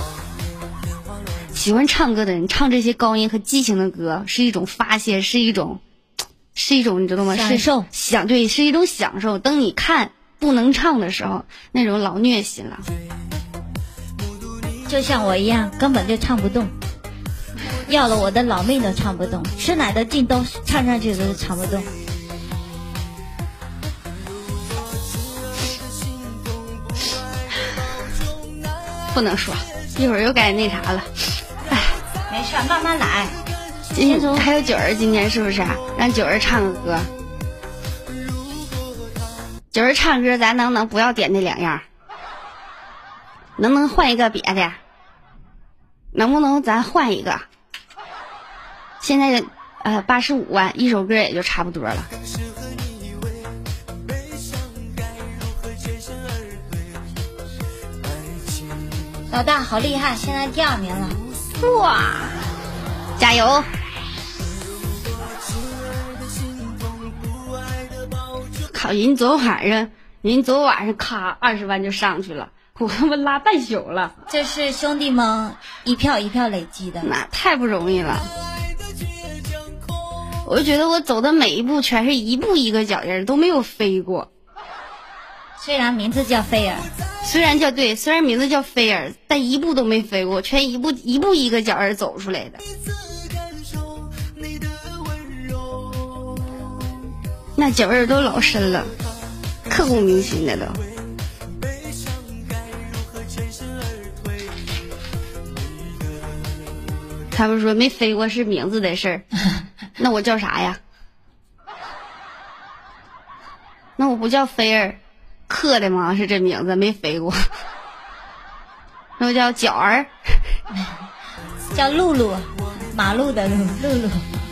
S1: 喜欢唱歌的人唱这些高音和激情的歌是一种发泄，是一种是一种你知道吗？
S7: 享受，
S1: 享对，是一种享受。等你看不能唱的时候，那种老虐心了。
S7: 就像我一样，根本就唱不动，要了我的老命都唱不动，吃奶的劲都唱上去都唱不动。
S1: 不能说，一会儿又该那啥了。哎，
S7: 没事，慢慢来。
S1: 今天还有九儿，今天是不是让九儿唱个歌？九儿唱歌，咱能不能不要点那两样？能不能换一个别的？能不能咱换一个？现在呃八十五万一首歌也就差不多了。
S7: 老大好厉害，现在第二名了，
S1: 哇！加油！靠，人昨晚上，人昨晚上咔二十万就上去了，我他妈拉半宿了。
S7: 这是兄弟们一票一票累积的，
S1: 那太不容易了。我就觉得我走的每一步全是一步一个脚印，都没有飞过。
S7: 虽然名字叫菲儿。
S1: 虽然叫对，虽然名字叫菲儿，但一步都没飞过，全一步一步一个脚儿走出来的。那脚儿都老深了，刻骨铭心的都。他们说没飞过是名字的事儿，那我叫啥呀？那我不叫菲儿。刻的吗？是这名字没飞过，那我叫角儿，
S7: 叫露露，马路的路，露露，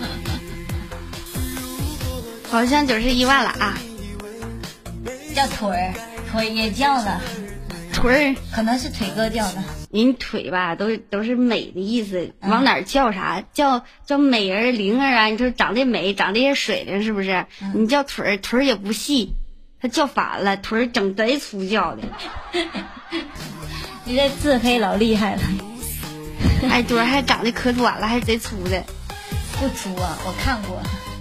S1: 好像九十一万了啊！
S7: 叫腿儿，腿也叫了，
S1: 腿儿
S7: 可能是腿哥叫的。
S1: 人腿吧，都都是美的意思，往哪儿叫啥？嗯、叫叫美儿、灵儿啊！你说长得美，长得也水灵，是不是？嗯、你叫腿儿，腿儿也不细。他叫反了，腿儿整贼粗叫的。
S7: 你这自黑老厉害了，
S1: 哎，腿儿还长得可短了，还贼粗的。
S7: 不粗啊，我看过。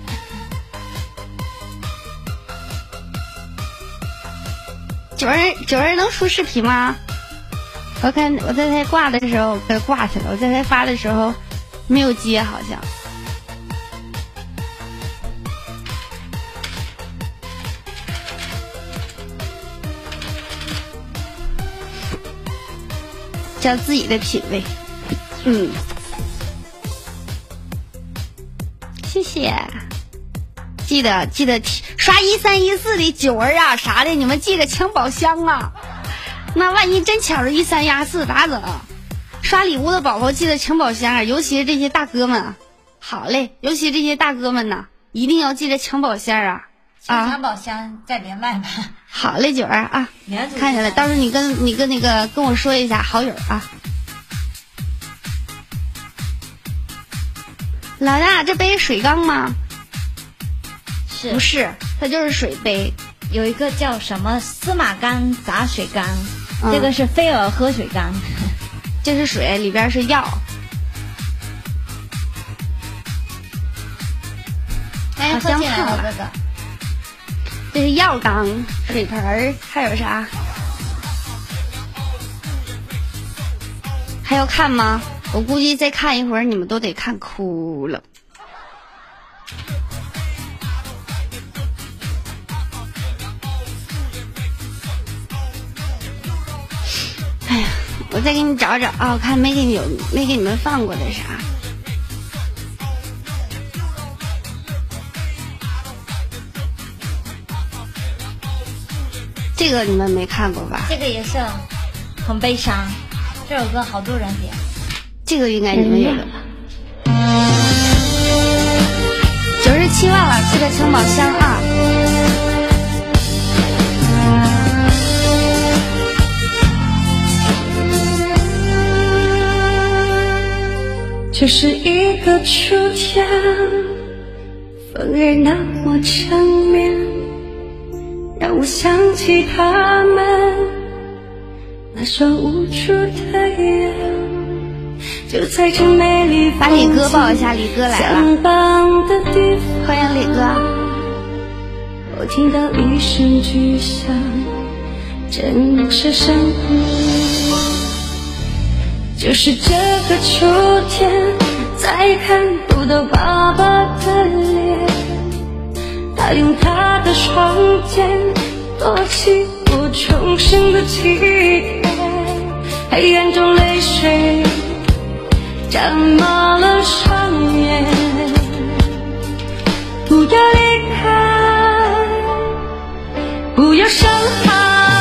S1: 九儿九儿能出视频吗？我看我在他挂的时候给挂去了，我在他发的时候没有接，好像。叫自己的品味，嗯，谢谢，记得记得刷一三一四的九儿啊啥的，你们记得抢宝箱啊，那万一真抢着一三压四咋整？刷礼物的宝宝记得抢宝箱啊，尤其是这些大哥们，好嘞，尤其这些大哥们呐，一定要记得抢宝箱啊，
S7: 先抢宝箱再连麦吧。
S1: 好嘞，九儿啊，看下来，到时候你跟你跟那个跟我说一下好友啊。老大，这杯水缸吗？
S7: 是
S1: 不是？它就是水杯。
S7: 有一个叫什么司马缸杂水缸，
S1: 嗯、
S7: 这个是菲尔喝水缸，
S1: 这是水，里边是药。
S7: 哎，喝进来了，哥哥。
S1: 这是药缸、水盆儿，还有啥？还要看吗？我估计再看一会儿，你们都得看哭了。哎呀，我再给你找找啊！我看没给你有没给你们放过的啥？这个你们没看过吧？
S7: 这个也是很悲伤，这首歌好多人点。
S1: 这个应该你们有的吧？九十七万了，记得抢宝箱啊！
S5: 这是一个秋天，风儿那么缠绵，让我想起他们那双无助的眼，就在这美丽
S1: 把李哥抱一下，李哥来了，欢迎李哥。
S5: 我听到一声巨响，正是山谷。就是这个秋天，再看不到爸爸的脸，他用他的双肩夺起我重生的起点，黑暗中泪水沾满了双眼，不要离开，不要伤害，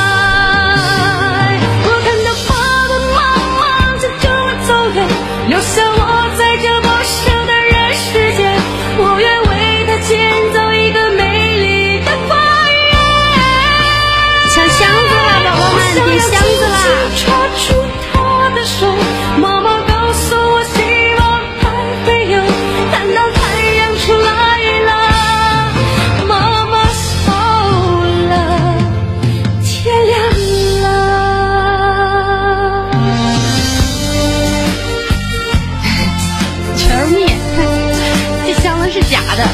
S5: 我看到爸爸妈妈在这么走远，留下我在这陌生的人世间，我愿为他建造一个美丽的花园。
S1: 抢箱子了，宝宝们，点箱子啦！
S5: 抓住他的手，妈妈告诉我，希望还会有，看到太阳出来了，妈妈走了，天亮了。
S1: 全是面，这箱子是假的，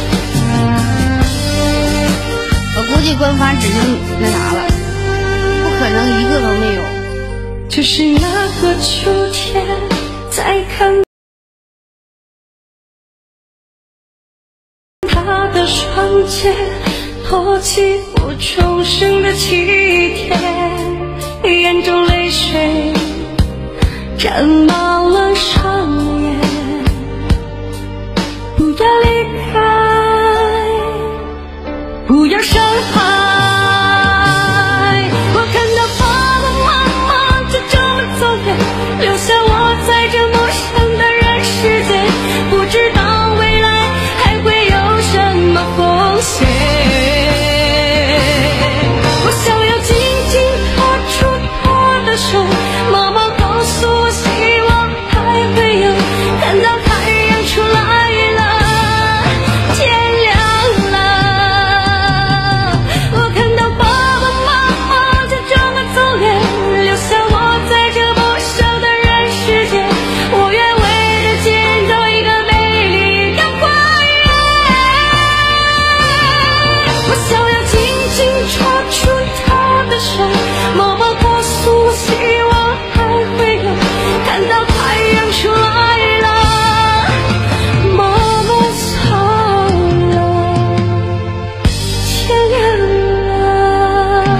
S1: 我估计官方只是那啥了，不可能一个都没有。
S5: 就是那个秋天，再看他的双肩，托起我重生的起点，眼中泪水沾满了双眼，不要离开，不要伤害。留下我在这陌生的人世间，不知道未来还会有什么风险。我想要紧紧抓住他的手，妈妈告诉我，希望还会有，看到太阳出来了，天亮了。我看到爸爸妈妈就这么走远，留下我在这陌生我愿为他建造一个美丽的花园。我想要紧紧抓住他的手，妈妈告诉我，希望还会有，看到太阳出来了，妈妈走了，天亮了。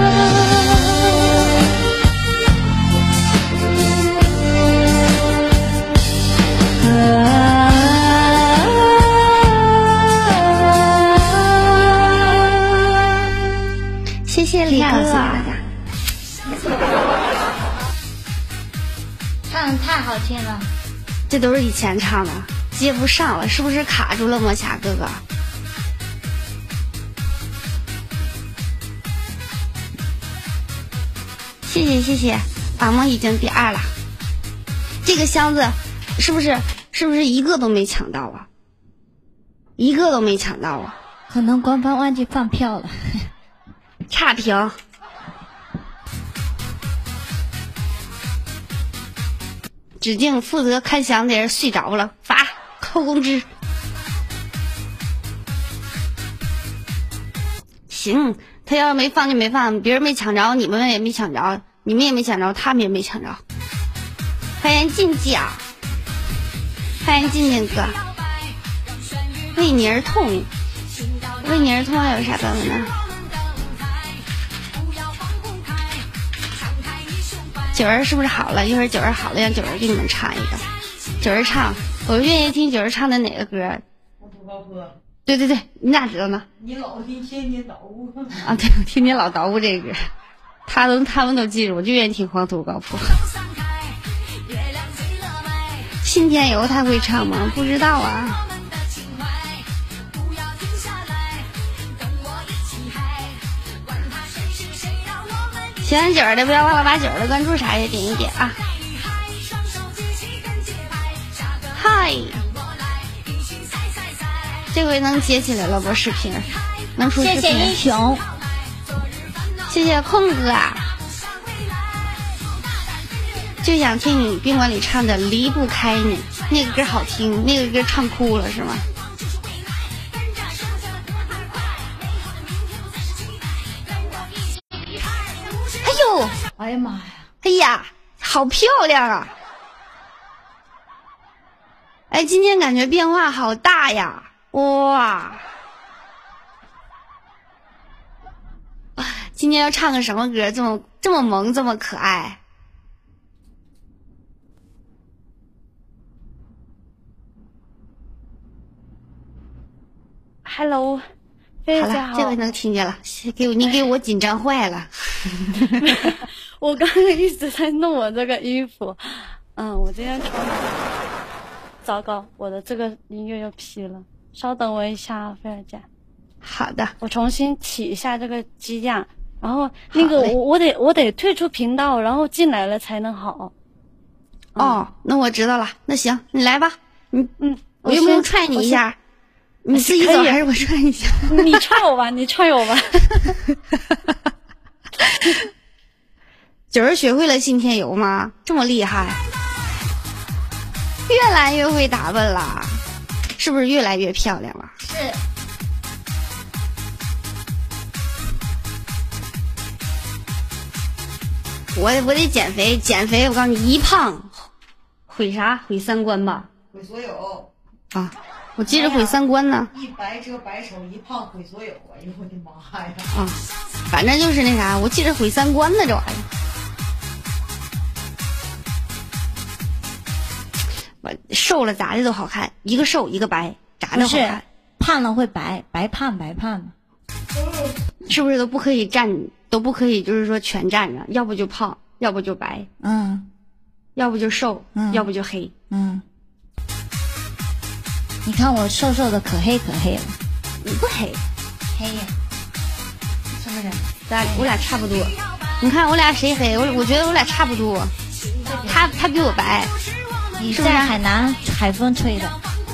S1: 谢谢李哥，谢谢大家。
S7: 唱的太好听了，
S1: 这都是以前唱的，接不上了，是不是卡住了吗？霞哥哥， 谢谢谢谢，俺们已经第二了。这个箱子是不是是不是一个都没抢到啊？一个都没抢到啊？
S7: 可能官方忘记放票了。
S1: 差评。指定负责看箱的人睡着了，罚扣工资。行，他要是没放就没放，别人没抢着，你们也没抢着，你们也没抢着，他们也没抢着。欢迎静静，欢迎静静哥。为你而痛，为你而痛还有啥办法呢？九儿是不是好了？一会儿九儿好了，让九儿给你们唱一个。九儿唱，我愿意听九儿唱的哪个歌？对对对，你咋知道呢？
S3: 你老听天天捣鼓
S1: 啊，对，我天天老捣鼓这个歌，他都他们都记住，我就愿意听黄土高坡。信天游他会唱吗？不知道啊。喜欢九儿的不要忘了把九儿的关注啥也点一点啊！嗨，这回能接起来了不？视频能出视频？
S7: 谢谢英雄，
S1: 谢谢空哥啊！就想听你宾馆里唱的《离不开你》，那个歌好听，那个歌唱哭了是吗？
S7: 哎呀妈呀！
S1: 哎呀，好漂亮啊！哎，今天感觉变化好大呀！哇，今天要唱个什么歌？这么这么萌，这么可爱。Hello，
S8: 非
S1: 好了，这回能听见了，给我你给我紧张坏了。
S8: 我刚刚一直在弄我这个衣服，嗯，我今天穿的，糟糕，我的这个音乐又 P 了，稍等我一下，菲儿姐。
S1: 好的，
S8: 我重新起一下这个机架，然后那个我我得我得退出频道，然后进来了才能好。
S1: 嗯、哦，那我知道了，那行，你来吧，你
S8: 嗯，
S1: 我用不用踹你一下？你自己走还是我踹一下？
S8: 你踹我吧，你踹我吧。
S1: 九儿学会了信天游吗？这么厉害，越来越会打扮了，是不是越来越漂亮了？
S7: 是。
S1: 我我得减肥，减肥！我告诉你，一胖毁啥？毁三观吧？
S3: 毁所有
S1: 啊！我记着毁三观呢。
S3: 一白遮百丑，一胖毁所有！哎呦我的妈呀！
S1: 啊，反正就是那啥，我记着毁三观呢，这玩意儿。我瘦了咋的都好看，一个瘦一个白，咋的好看？
S7: 胖了会白，白胖白胖的，
S1: 是不是都不可以站，都不可以，就是说全站着，要不就胖，要不就白，
S7: 嗯，
S1: 要不就瘦，
S7: 嗯，
S1: 要不就黑，
S7: 嗯。你看我瘦瘦的，可黑可黑了。
S1: 你不黑，
S7: 黑呀，是不是？
S1: 咱我俩差不多。你看我俩谁黑？我我觉得我俩差不多。他他比我白。
S7: 你在海南海风吹的。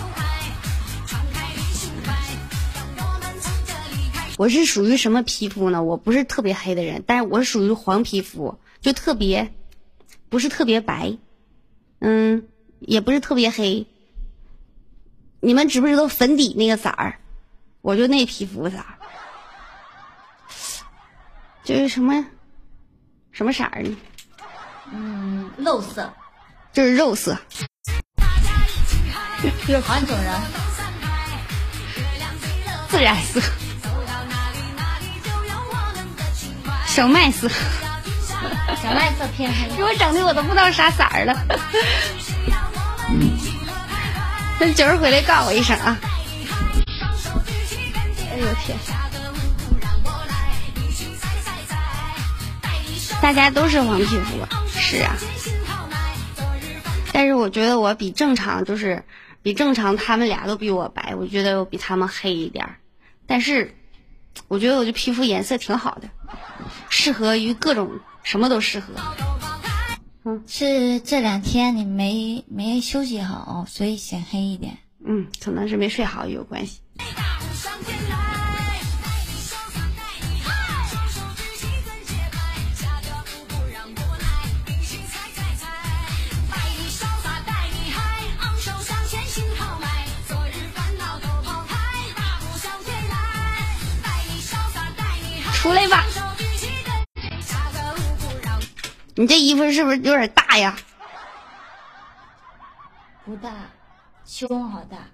S1: 我是属于什么皮肤呢？我不是特别黑的人，但是我是属于黄皮肤，就特别不是特别白，嗯，也不是特别黑。你们知不知道粉底那个色儿？我就那皮肤色儿，就是什么什么色儿呢？
S7: 嗯，肉色。
S1: 就是肉色。
S7: 黄种人。
S1: 自然色。小麦色。
S7: 小麦色偏黑。
S1: 给我整的我都不知道啥色儿了。等九儿回来告我一声啊！哎呦天！大家都是黄皮肤，是啊。但是我觉得我比正常，就是比正常他们俩都比我白，我觉得我比他们黑一点。但是我觉得我这皮肤颜色挺好的，适合于各种
S2: 什么都适合。
S7: 嗯，是这两天你没没休息好，所以显黑一点。
S2: 嗯，可能是没睡好有关系。出来吧！你这衣服是不是有点大呀？
S7: 不大，胸好大。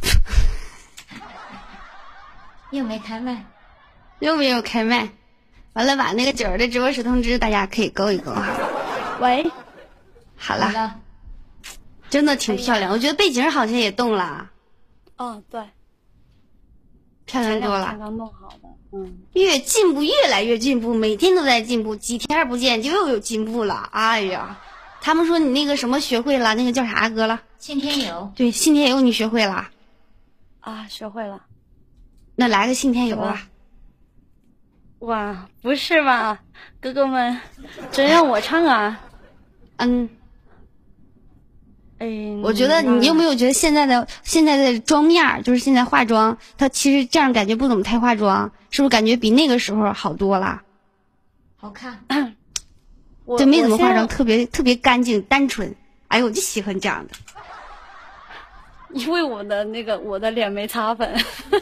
S7: 又没开麦，
S2: 又没有开麦。完了，把那个九儿的直播室通知大家可以勾一勾哈。
S8: 喂，
S2: 好了，
S7: 好了
S2: 真的挺漂亮，我觉得背景好像也动了。
S8: 哦，对，
S2: 漂亮多了。
S8: 刚刚弄好的，嗯，
S2: 越进步越来越进步，每天都在进步，几天不见就又有进步了。哎呀，他们说你那个什么学会了，那个叫啥歌了？
S7: 信天游。
S2: 对，信天游你学会了？
S8: 啊，学会了。
S2: 那来个信天游吧。
S8: 哇，不是吧，哥哥们，真让我唱啊？
S2: 嗯。
S8: 哎，
S2: 我觉得你有没有觉得现在的现在的妆面，就是现在化妆，它其实这样感觉不怎么太化妆，是不是感觉比那个时候好多了？
S7: 好看。
S2: 对，没怎么化妆，特别特别干净单纯。哎呦，我就喜欢这样的。
S8: 因为我的那个我的脸没擦粉，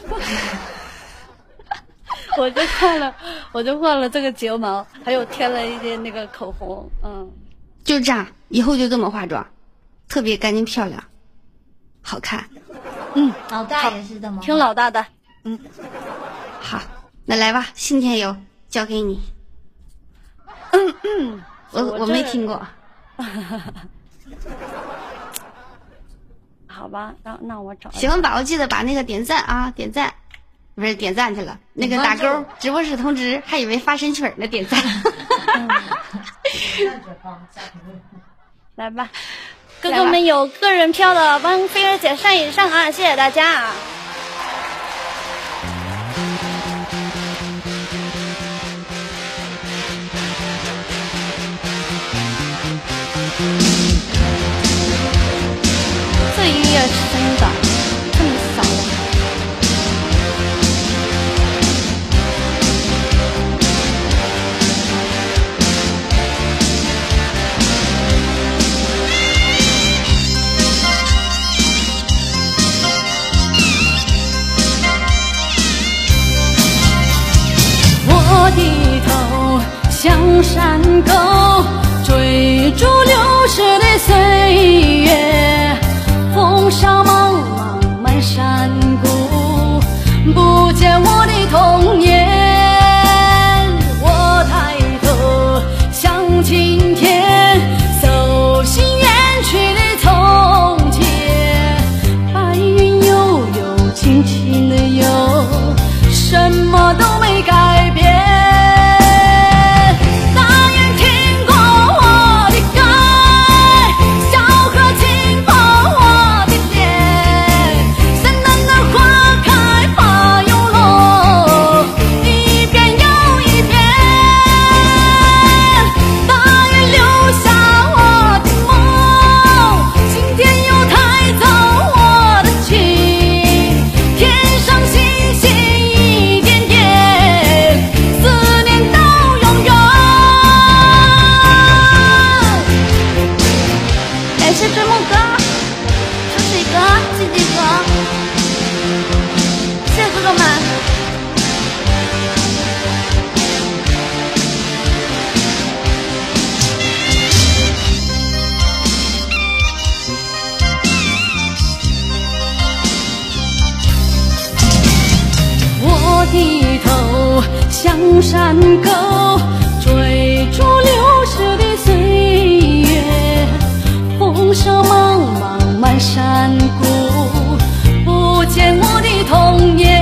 S8: 我就换了我就换了这个睫毛，还有添了一点那个口红，嗯，
S2: 就这样，以后就这么化妆。特别干净漂亮，好看。
S8: 嗯，
S7: 老大也是的吗？
S8: 听老大的。
S2: 嗯，好，那来吧，信天游交给你。
S8: 嗯嗯，
S2: 我我没听过。
S8: 好吧，那那我找。
S2: 喜欢宝宝记得把那个点赞啊，点赞，不是点赞去了，那个打勾，直播室通知，还以为发神曲呢，点赞。
S8: 来吧。哥哥们有个人票的，帮菲儿姐上一上啊！谢谢大家。这音乐声的这么小的。
S5: 我低头向山沟，追逐流逝的岁月，风沙茫茫满山谷，不见我的童年。我抬头向今天，搜寻远去的从前，白云悠悠，轻轻的游，什么都没改变。低头向山沟，追逐流逝的岁月，风沙茫茫满山谷，不见我的童年。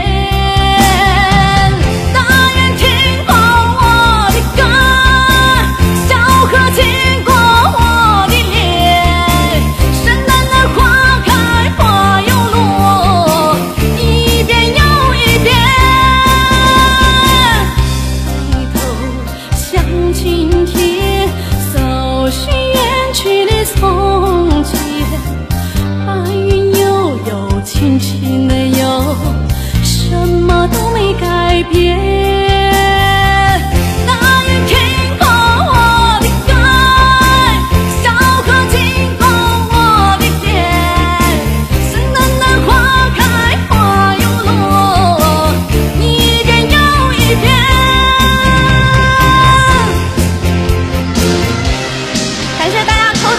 S5: 大雁听过我的歌，小河经过我的脸，圣诞的花开花又落，一遍又一遍。今天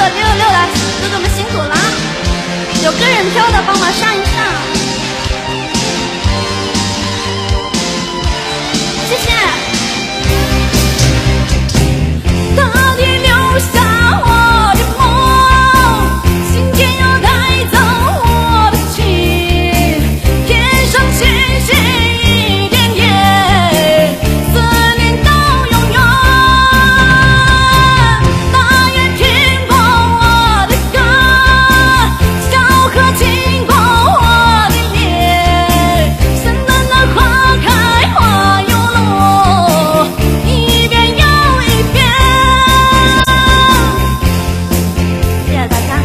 S8: 六六六了，哥哥们辛苦了啊！有个人票的帮忙上一上，谢谢。大地留下我的梦，心间又带走我的情，天上星星一点点，思念到永远。大雁听过我的歌，小河经过我的脸，圣诞的花开花又落，一遍又一遍。谢谢大家。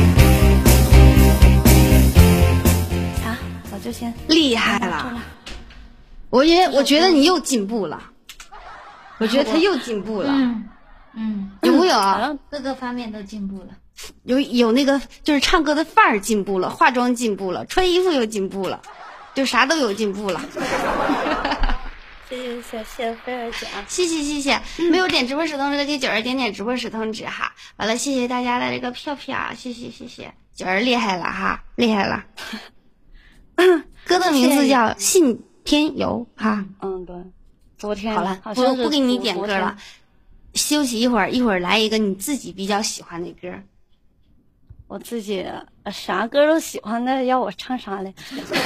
S8: 好，我就先
S1: 厉害了！我也我觉得你又进步了，我觉得他又进步了，
S7: 嗯嗯，
S1: 有没有
S7: 好
S1: 啊？
S7: 像各个方面都进步了。
S1: 有有那个就是唱歌的范儿进步了，化妆进步了，穿衣服又进步了，就啥都有进步了。
S8: 谢谢谢谢谢谢菲儿姐啊！
S1: 谢谢谢谢，没有点直播时通知的给九儿点点直播时通知哈。完了，谢谢大家的这个票票，谢谢谢谢，九儿厉害了哈，厉害了。歌的名字叫信天游哈。
S8: 嗯，对，昨天
S1: 好了，
S8: 好像是
S1: 不不给你
S8: 昨昨天
S1: 点歌了，休息一会儿，一会儿来一个你自己比较喜欢的歌。
S8: 我自己呃啥歌都喜欢，那要我唱啥嘞？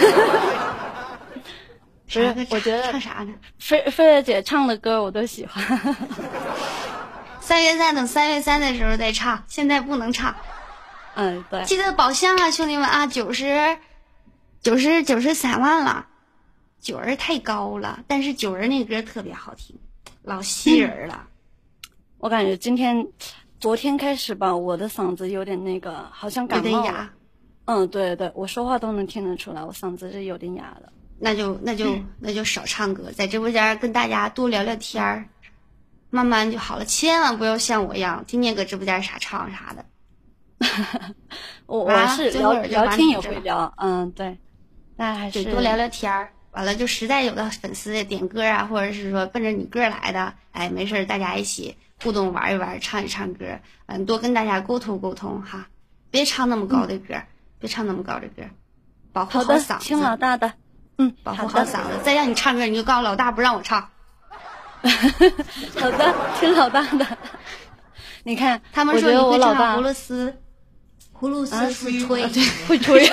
S8: 不是
S1: 啥歌，
S8: 我觉得
S1: 唱啥呢？
S8: 菲菲儿姐唱的歌我都喜欢。
S1: 三月三等三月三的时候再唱，现在不能唱。
S8: 嗯，对，
S1: 记得宝箱啊，兄弟们啊，九十九十九十三万了，九儿太高了，但是九儿那歌特别好听，老吸人了。
S8: 我感觉今天昨天开始吧，我的嗓子有点那个，好像感冒了。
S1: 有点哑。
S8: 嗯，对对，我说话都能听得出来，我嗓子是有点哑的。
S1: 那就那就那就少唱歌，在直播间跟大家多聊聊天儿，慢慢就好了。千万不要像我一样，天天搁直播间傻唱啥的。
S8: 我我
S1: 啊
S8: 是聊
S1: 最后就
S8: 聊天也
S1: 完事了
S8: 会聊，嗯，对，那还是
S1: 对，多聊聊天儿。完了，就实在有的粉丝点歌啊，或者是说奔着你歌来的，哎，没事儿，大家一起互动玩一玩，唱一唱歌，嗯，多跟大家沟通沟通哈，别唱那么高的歌，别唱那么高的歌，保护
S8: 好的，
S1: 嗓
S8: 听老
S1: 子，
S8: 大的，嗯，
S1: 保护
S8: 好的
S1: 好嗓子。再让你唱歌，你就告诉老大不让我唱。
S8: 好的，听老大的。你看，
S1: 他们说
S8: 我觉得我
S1: 你会唱
S8: 老大
S1: 葫芦丝，
S7: 葫芦丝是吹，
S1: 对，
S8: 会吹。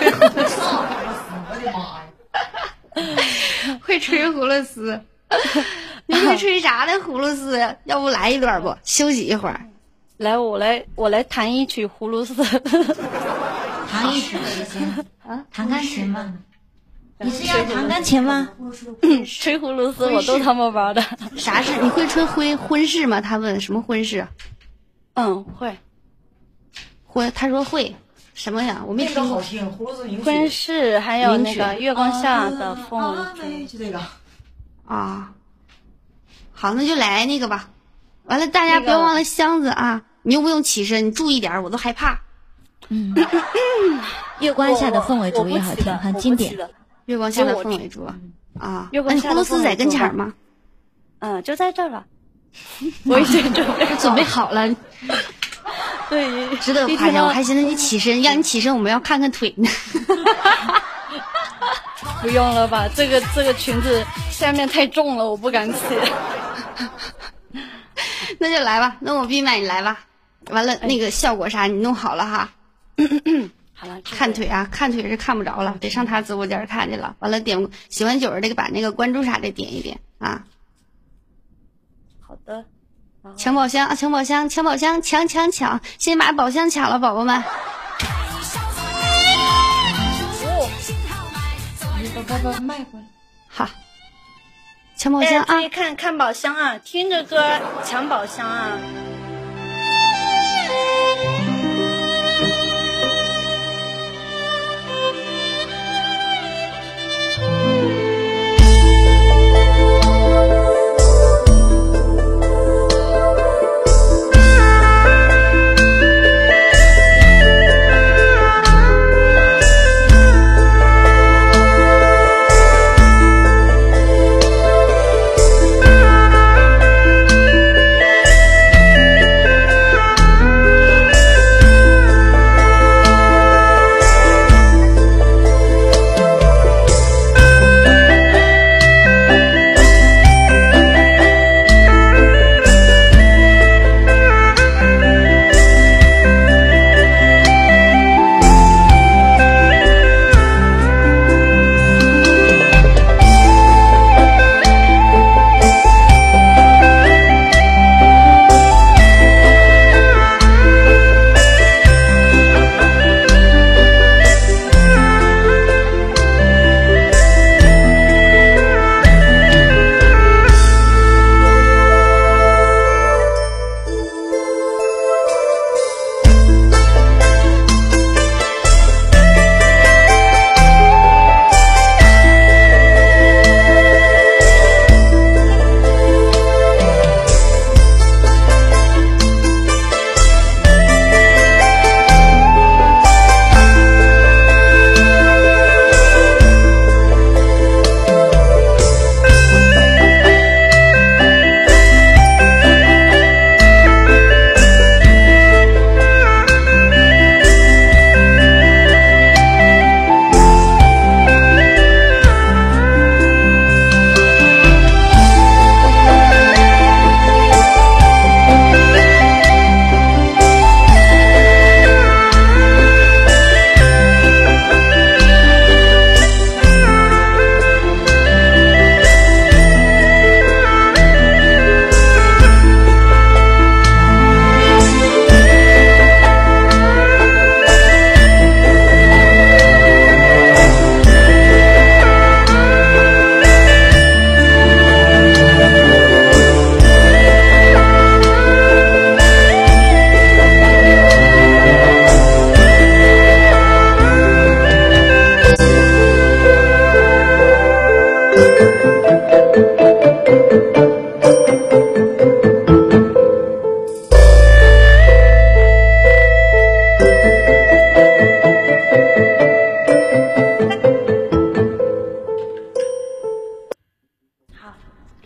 S1: 会吹葫芦丝。你会吹啥呢？葫芦丝，要不来一段不？休息一会儿。
S8: 来，我来，我来弹一曲葫芦丝。
S7: 弹一曲行啊？弹钢琴吗？你是要弹钢琴吗？
S8: 吹葫芦丝我都他妈玩的。
S1: 啥是？你会吹婚婚事吗？他问什么婚事？
S8: 嗯，会。
S1: 婚，他说会。什么呀？我没听过。
S8: 婚事还有那个月光下的风
S3: 啊，对，就这个。
S1: 啊，好，那就来那个吧。完了，大家不要忘了箱子啊！你用不用起身？你注意点，我都害怕。
S7: 嗯，月光下的氛围主也好听，很经典。
S1: 月光下的氛围主啊，
S8: 月光下的
S1: 葫芦丝在跟前吗？
S8: 嗯，就在这儿了。我已经准备
S1: 准备好了。
S8: 对，
S1: 值得夸奖。我还寻思你起身，让你起身，我们要看看腿呢。
S8: 不用了吧？这个这个裙子下面太重了，我不敢起。
S1: 那就来吧，那我闭麦，你来吧。完了，那个效果啥你弄好了哈。
S8: 好了，
S1: 看腿啊，看腿是看不着了，得上他直播间看去了。完了，点喜欢九儿的把那个关注啥的点一点啊。
S8: 好的。
S1: 抢宝箱啊！抢宝箱！抢宝箱！抢抢抢！先把宝箱抢了，宝宝们。
S3: 把把把卖过来。
S1: 好，抢宝箱啊！
S8: 注意看看宝箱啊！听着歌抢宝箱啊！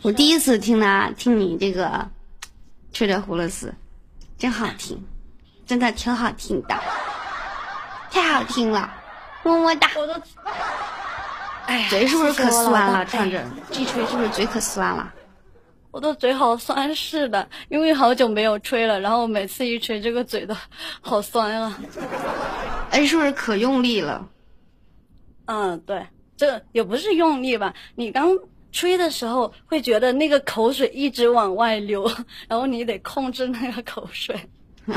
S1: 我第一次听他听你这个吹着葫芦丝，真好听，真的挺好听的，太好听了，么么哒。
S8: 我都，
S1: 哎呀，嘴是不是可酸了？唱着这吹是不是嘴可酸了？
S8: 我的嘴好酸，是的，因为好久没有吹了，然后每次一吹，这个嘴都好酸啊。
S1: 哎，是不是可用力了？
S8: 嗯，对，这也不是用力吧？你刚吹的时候会觉得那个口水一直往外流，然后你得控制那个口水。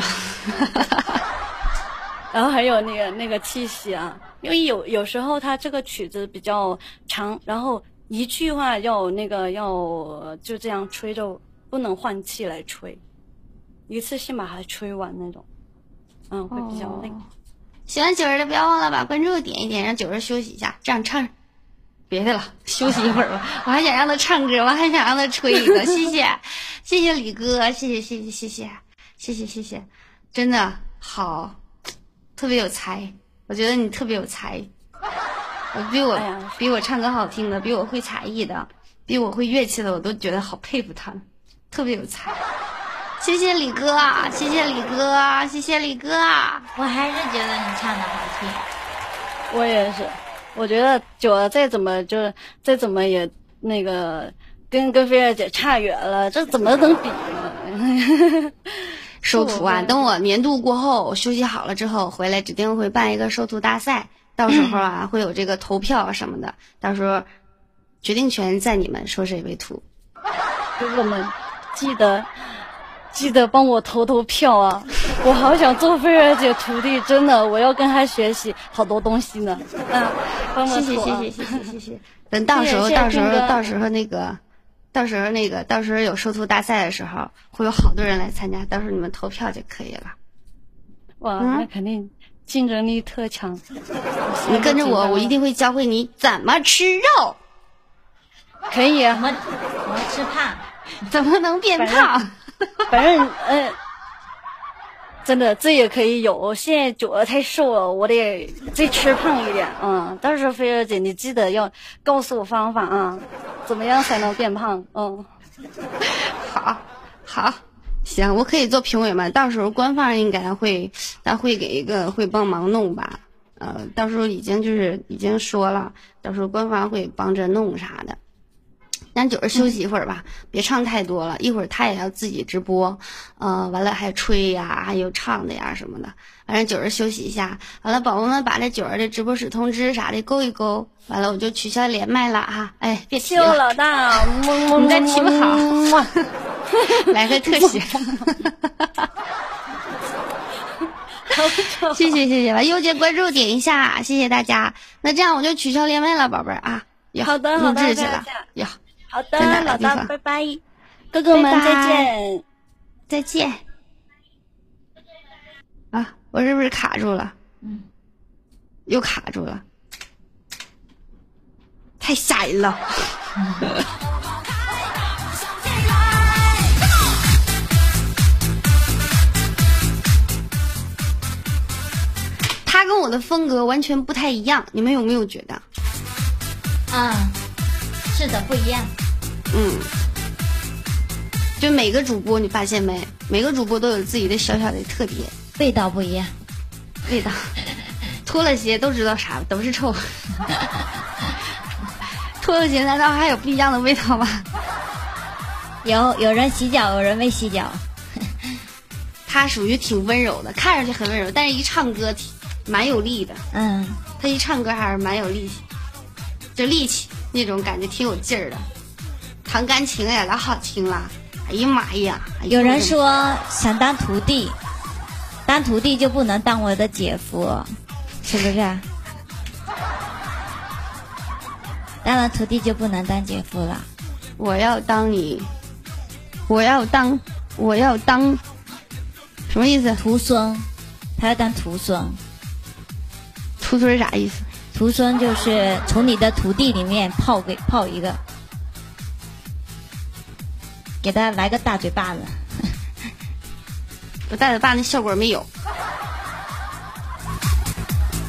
S8: 然后还有那个那个气息啊，因为有有时候它这个曲子比较长，然后一句话要那个要就这样吹着，不能换气来吹，一次性把它吹完那种，嗯，会比较累。哦，
S1: 喜欢九儿的不要忘了把关注点一点，让九儿休息一下，这样唱。别的了，休息一会儿吧。我还想让他唱歌，我还想让他吹一个。谢谢，谢谢李哥，谢谢谢谢谢谢谢谢谢谢，真的好，特别有才，我觉得你特别有才。我比我、哎、比我唱歌好听的，比我会才艺的，比我会乐器的，我都觉得好佩服他，特别有才。谢谢李哥，谢谢李哥，谢谢李哥。
S7: 我还是觉得你唱的好听。
S8: 我也是，我觉得九儿再怎么就再怎么也那个跟跟菲儿姐差远了，这怎么能比呢？
S1: 收徒啊，等我年度过后休息好了之后回来，指定会办一个收徒大赛。到时候啊，会有这个投票什么的，到时候决定权在你们，收谁为徒。
S8: 哥哥们，记得记得帮我投投票啊！我好想做菲儿姐徒弟，真的，我要跟她学习好多东西呢。嗯，帮我
S1: 谢谢谢谢谢谢谢谢。等到时候到时候到时候那个，到时候那个到时候有收徒大赛的时候，会有好多人来参加，到时候你们投票就可以了。
S8: 哇，嗯、那肯定。竞争力特强，
S1: 你跟着我，我一定会教会你怎么吃肉。
S8: 可以啊，
S7: 怎么怎么吃胖，
S1: 怎么能变胖？
S8: 反正嗯、呃，真的这也可以有。现在九儿太瘦了，我得再吃胖一点。嗯，到时候菲儿姐你记得要告诉我方法啊，怎么样才能变胖？嗯，
S1: 好，好。行，我可以做评委嘛？到时候官方应该会，他会给一个会帮忙弄吧。呃，到时候已经就是已经说了，到时候官方会帮着弄啥的。咱九儿休息一会儿吧，嗯、别唱太多了，一会儿他也要自己直播，呃，完了还吹呀，还有唱的呀什么的。反正九儿休息一下，完了宝宝们把这九儿的直播室通知啥的勾一勾，完了我就取消连麦了哈。哎，别提了，
S8: 老大，
S1: 你再提不好。来个特写，谢谢谢谢吧，右键关注点一下，谢谢大家。那这样我就取消连麦了，宝贝儿啊。
S8: 好的好的，
S1: 录制去了。呀，
S8: 好的，老大，拜拜，哥哥们再见，
S1: 再见。啊，我是不是卡住了？
S7: 嗯，
S1: 又卡住了，太吓人了。他跟我的风格完全不太一样，你们有没有觉得？
S7: 嗯，是的，不一样。
S1: 嗯，就每个主播你发现没？每个主播都有自己的小小的特点，
S7: 味道不一样。
S1: 味道，脱了鞋都知道啥，都是臭。脱了鞋难道还有不一样的味道吗？
S7: 有，有人洗脚，有人没洗脚。
S1: 他属于挺温柔的，看上去很温柔，但是一唱歌挺蛮有力的。
S7: 嗯，
S1: 他一唱歌还是蛮有力气，就力气那种感觉挺有劲儿的。弹钢琴呀，老好听了。哎呀妈呀！
S7: 有人说想当徒弟，当徒弟就不能当我的姐夫，是不是？当了徒弟就不能当姐夫了。
S1: 我要当你，我要当，我要当，什么意思？
S7: 徒孙，他要当徒孙。
S1: 徒孙是啥意思？
S7: 徒孙就是从你的徒弟里面泡给泡一个。给他来个大嘴巴子，
S1: 我大嘴巴那效果没有。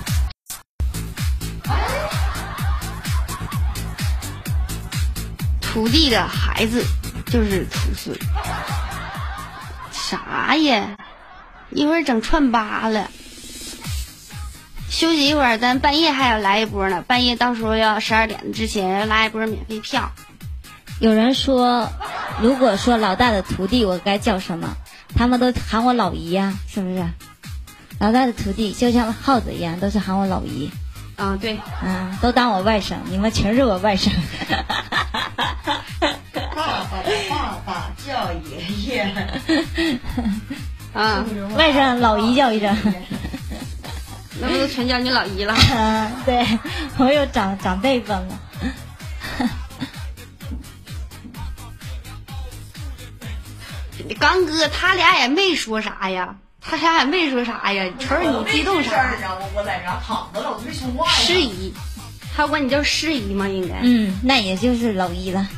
S1: 徒徒弟的孩子就是出岁。啥呀？一会儿整串八了。休息一会儿，咱半夜还要来一波呢。半夜到时候要十二点之前来一波免费票。
S7: 有人说，如果说老大的徒弟，我该叫什么？他们都喊我老姨呀、啊，是不是？老大的徒弟就像耗子一样，都是喊我老姨。
S1: 啊，对，
S7: 嗯，都当我外甥，你们全是我外甥。
S3: 爸爸爸爸叫爷爷。
S1: 啊，
S7: 外甥老姨叫一声。
S1: 那不都全叫你老姨了？
S7: 嗯，对，我有长长辈分了。
S1: 刚哥他俩也没说啥呀，他俩也没说啥呀，瞅瞅你激动啥？
S3: 我我在那躺着了，我没说话。
S1: 师姨，他管你叫师姨吗？应该。
S7: 嗯，那也就是老姨了。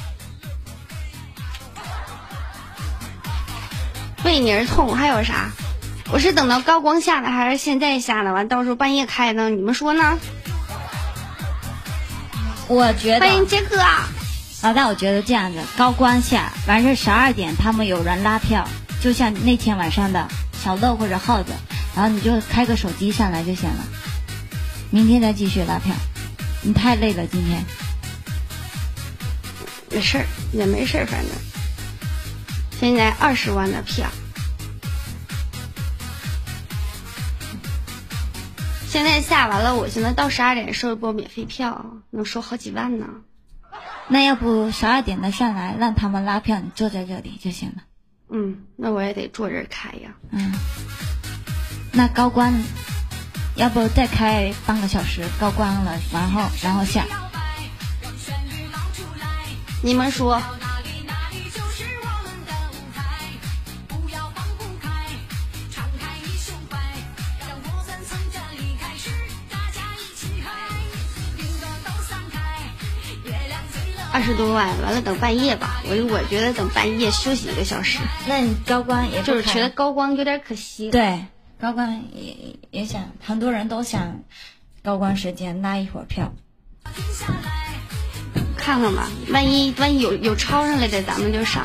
S1: 为你而痛，还有啥？我是等到高光下的，还是现在下的？完，到时候半夜开呢？你们说呢？
S7: 我觉得。
S1: 欢迎杰哥啊！
S7: 老大，我觉得这样子，高光下完事十二点，他们有人拉票，就像那天晚上的小乐或者耗子，然后你就开个手机上来就行了。明天再继续拉票，你太累了今天。
S1: 没事儿，也没事儿，反正现在二十万的票，现在下完了，我现在到十二点收一波免费票，能收好几万呢。
S7: 那要不十二点的上来，让他们拉票，你坐在这里就行了。
S1: 嗯，那我也得坐这儿开呀。
S7: 嗯，那高光，要不再开半个小时，高光了，然后然后下。
S1: 你们说。二十多万，完了等半夜吧。我我觉得等半夜休息一个小时。
S7: 那你高光也
S1: 就是觉得高光有点可惜。
S7: 对，高光也也想，很多人都想高光时间拉一会儿票。
S1: 看看吧，万一万一有有超上来的，咱们就上。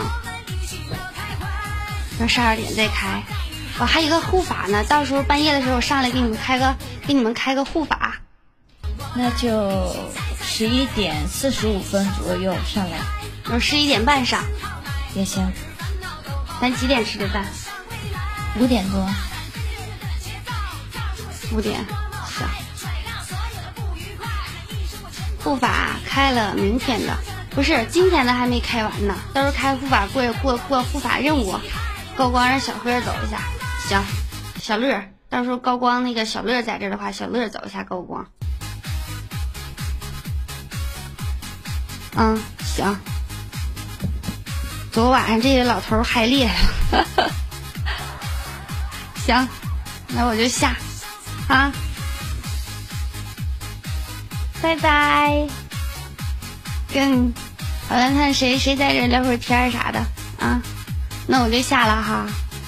S1: 到十二点再开。我、哦、还有一个护法呢，到时候半夜的时候上来给你们开个给你们开个护法。
S7: 那就十一点四十五分左右上来，
S1: 我十一点半上
S7: 也行。
S1: 咱几点吃的饭？
S7: 五点多。
S1: 五点，行。护法开了，明天的不是今天的还没开完呢，到时候开护法过过过护法任务，高光让小哥走一下，行。小乐，到时候高光那个小乐在这的话，小乐走一下高光。嗯，行。昨晚上这个老头嗨厉害了，行，那我就下啊，拜拜。跟好了，看谁谁在这聊会儿天啥的啊，那我就下了哈，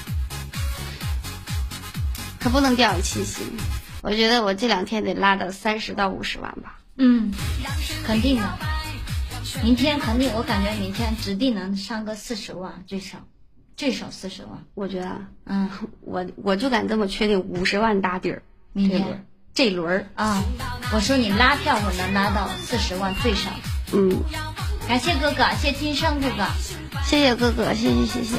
S1: 可不能掉以轻心。我觉得我这两天得拉到三十到五十万吧。
S7: 嗯，肯定的。明天肯定，我感觉明天指定能上个四十万，最少，最少四十万。
S1: 我觉得，
S7: 嗯，
S1: 我我就敢这么确定，五十万打底儿。
S7: 明天
S1: 这轮
S7: 啊、嗯，我说你拉票我能拉到四十万最少。
S1: 嗯，
S7: 感谢哥哥，谢金生哥哥，
S1: 谢谢哥哥，谢谢谢谢。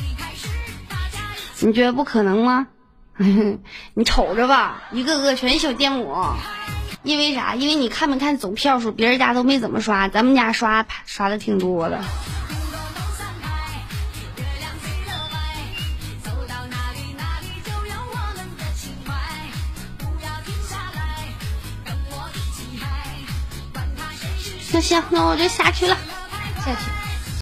S1: 你觉得不可能吗？你瞅着吧，一个个全小电母。因为啥？因为你看没看总票数，别人家都没怎么刷，咱们家刷刷的挺多的。那行，那我就下去了，
S7: 下去。